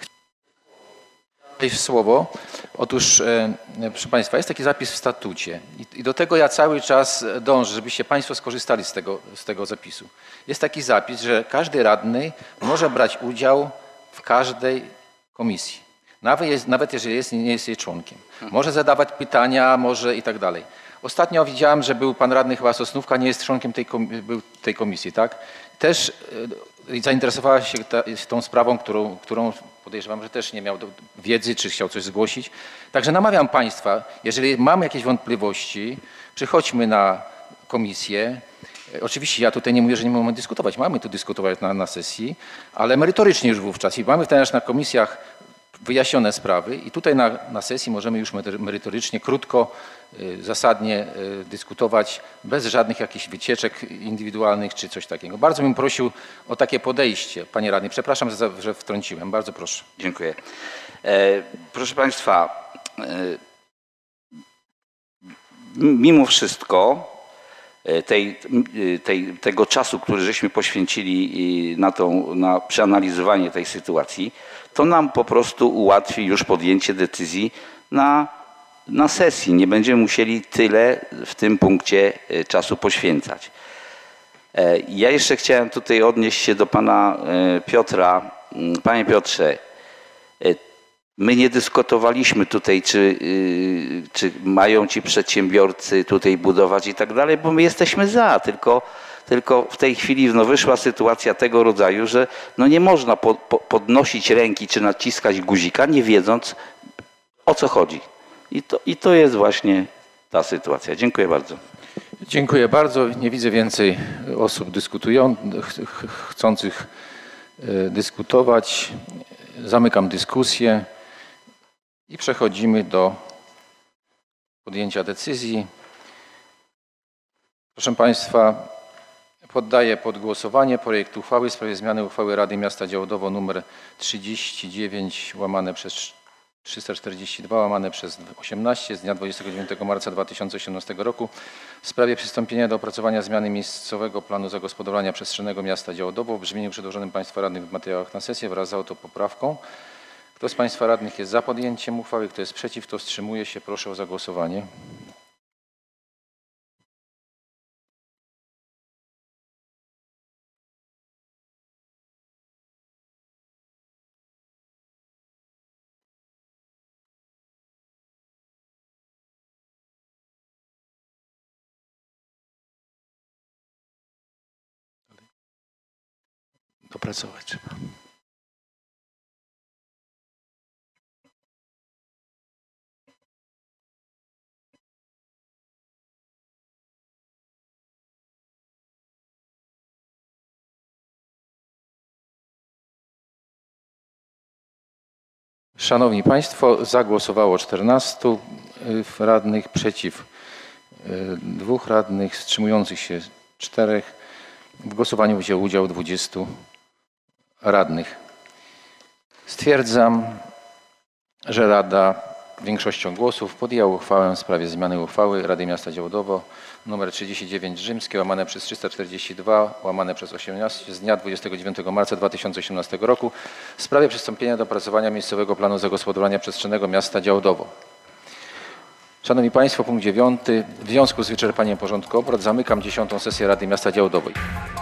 W słowo. Otóż, e, proszę Państwa, jest taki zapis w statucie i, i do tego ja cały czas dążę, żebyście Państwo skorzystali z tego, z tego zapisu. Jest taki zapis, że każdy radny może brać udział w każdej komisji, nawet, jest, nawet jeżeli jest, nie jest jej członkiem. Może zadawać pytania, może i tak dalej. Ostatnio widziałem, że był pan radny chyba Sosnówka, nie jest członkiem tej, był tej komisji, tak? Też e, zainteresowała się ta, tą sprawą, którą, którą podejrzewam, że też nie miał do, wiedzy, czy chciał coś zgłosić. Także namawiam Państwa, jeżeli mamy jakieś wątpliwości, przychodźmy na komisję. E, oczywiście ja tutaj nie mówię, że nie możemy dyskutować, mamy tu dyskutować na, na sesji, ale merytorycznie już wówczas i mamy też na komisjach wyjaśnione sprawy i tutaj na, na sesji możemy już merytorycznie, krótko, y, zasadnie y, dyskutować bez żadnych jakichś wycieczek indywidualnych czy coś takiego. Bardzo bym prosił o takie podejście, panie radny. Przepraszam, że, że wtrąciłem. Bardzo proszę. Dziękuję. E, proszę Państwa, e, mimo wszystko tej, tej, tego czasu, który żeśmy poświęcili na, tą, na przeanalizowanie tej sytuacji, to nam po prostu ułatwi już podjęcie decyzji na, na sesji. Nie będziemy musieli tyle w tym punkcie czasu poświęcać. Ja jeszcze chciałem tutaj odnieść się do pana Piotra. Panie Piotrze, my nie dyskutowaliśmy tutaj, czy, czy mają ci przedsiębiorcy tutaj budować i tak dalej, bo my jesteśmy za, tylko, tylko w tej chwili no, wyszła sytuacja tego rodzaju, że no, nie można po, po, podnosić ręki czy naciskać guzika, nie wiedząc, o co chodzi. I to, i to jest właśnie ta sytuacja. Dziękuję bardzo. Dziękuję bardzo. Nie widzę więcej osób dyskutujących, chcących dyskutować. Zamykam dyskusję i przechodzimy do podjęcia decyzji. Proszę Państwa, poddaję pod głosowanie projekt uchwały w sprawie zmiany uchwały Rady Miasta Działdowo nr trzydzieści dziewięć łamane przez trzysta czterdzieści dwa łamane przez osiemnaście z dnia dwudziestego dziewiątego marca dwa tysiące osiemnastego roku w sprawie przystąpienia do opracowania zmiany miejscowego planu zagospodarowania przestrzennego miasta Działdowo w brzmieniu przedłożonym Państwa radnych w materiałach na sesję wraz z autopoprawką. Kto z Państwa radnych jest za podjęciem uchwały, kto jest przeciw, kto wstrzymuje się, proszę o zagłosowanie. Dopracować trzeba. Szanowni Państwo, zagłosowało czternastu radnych, przeciw dwóch radnych, wstrzymujących się czterech. W głosowaniu wzięło udział dwudziestu radnych. Stwierdzam, że Rada większością głosów podjęła uchwałę w sprawie zmiany uchwały Rady Miasta Działdowo nr trzydzieści dziewięć rzymskie łamane przez trzysta czterdzieści dwa łamane przez osiemnaście z dnia dwudziestego dziewiątego marca dwa tysiące osiemnastego roku w sprawie przystąpienia do opracowania miejscowego planu zagospodarowania przestrzennego miasta Działdowo. Szanowni Państwo, punkt dziewiąty. W związku z wyczerpaniem porządku obrad zamykam dziesiątą sesję Rady Miasta Działdowo.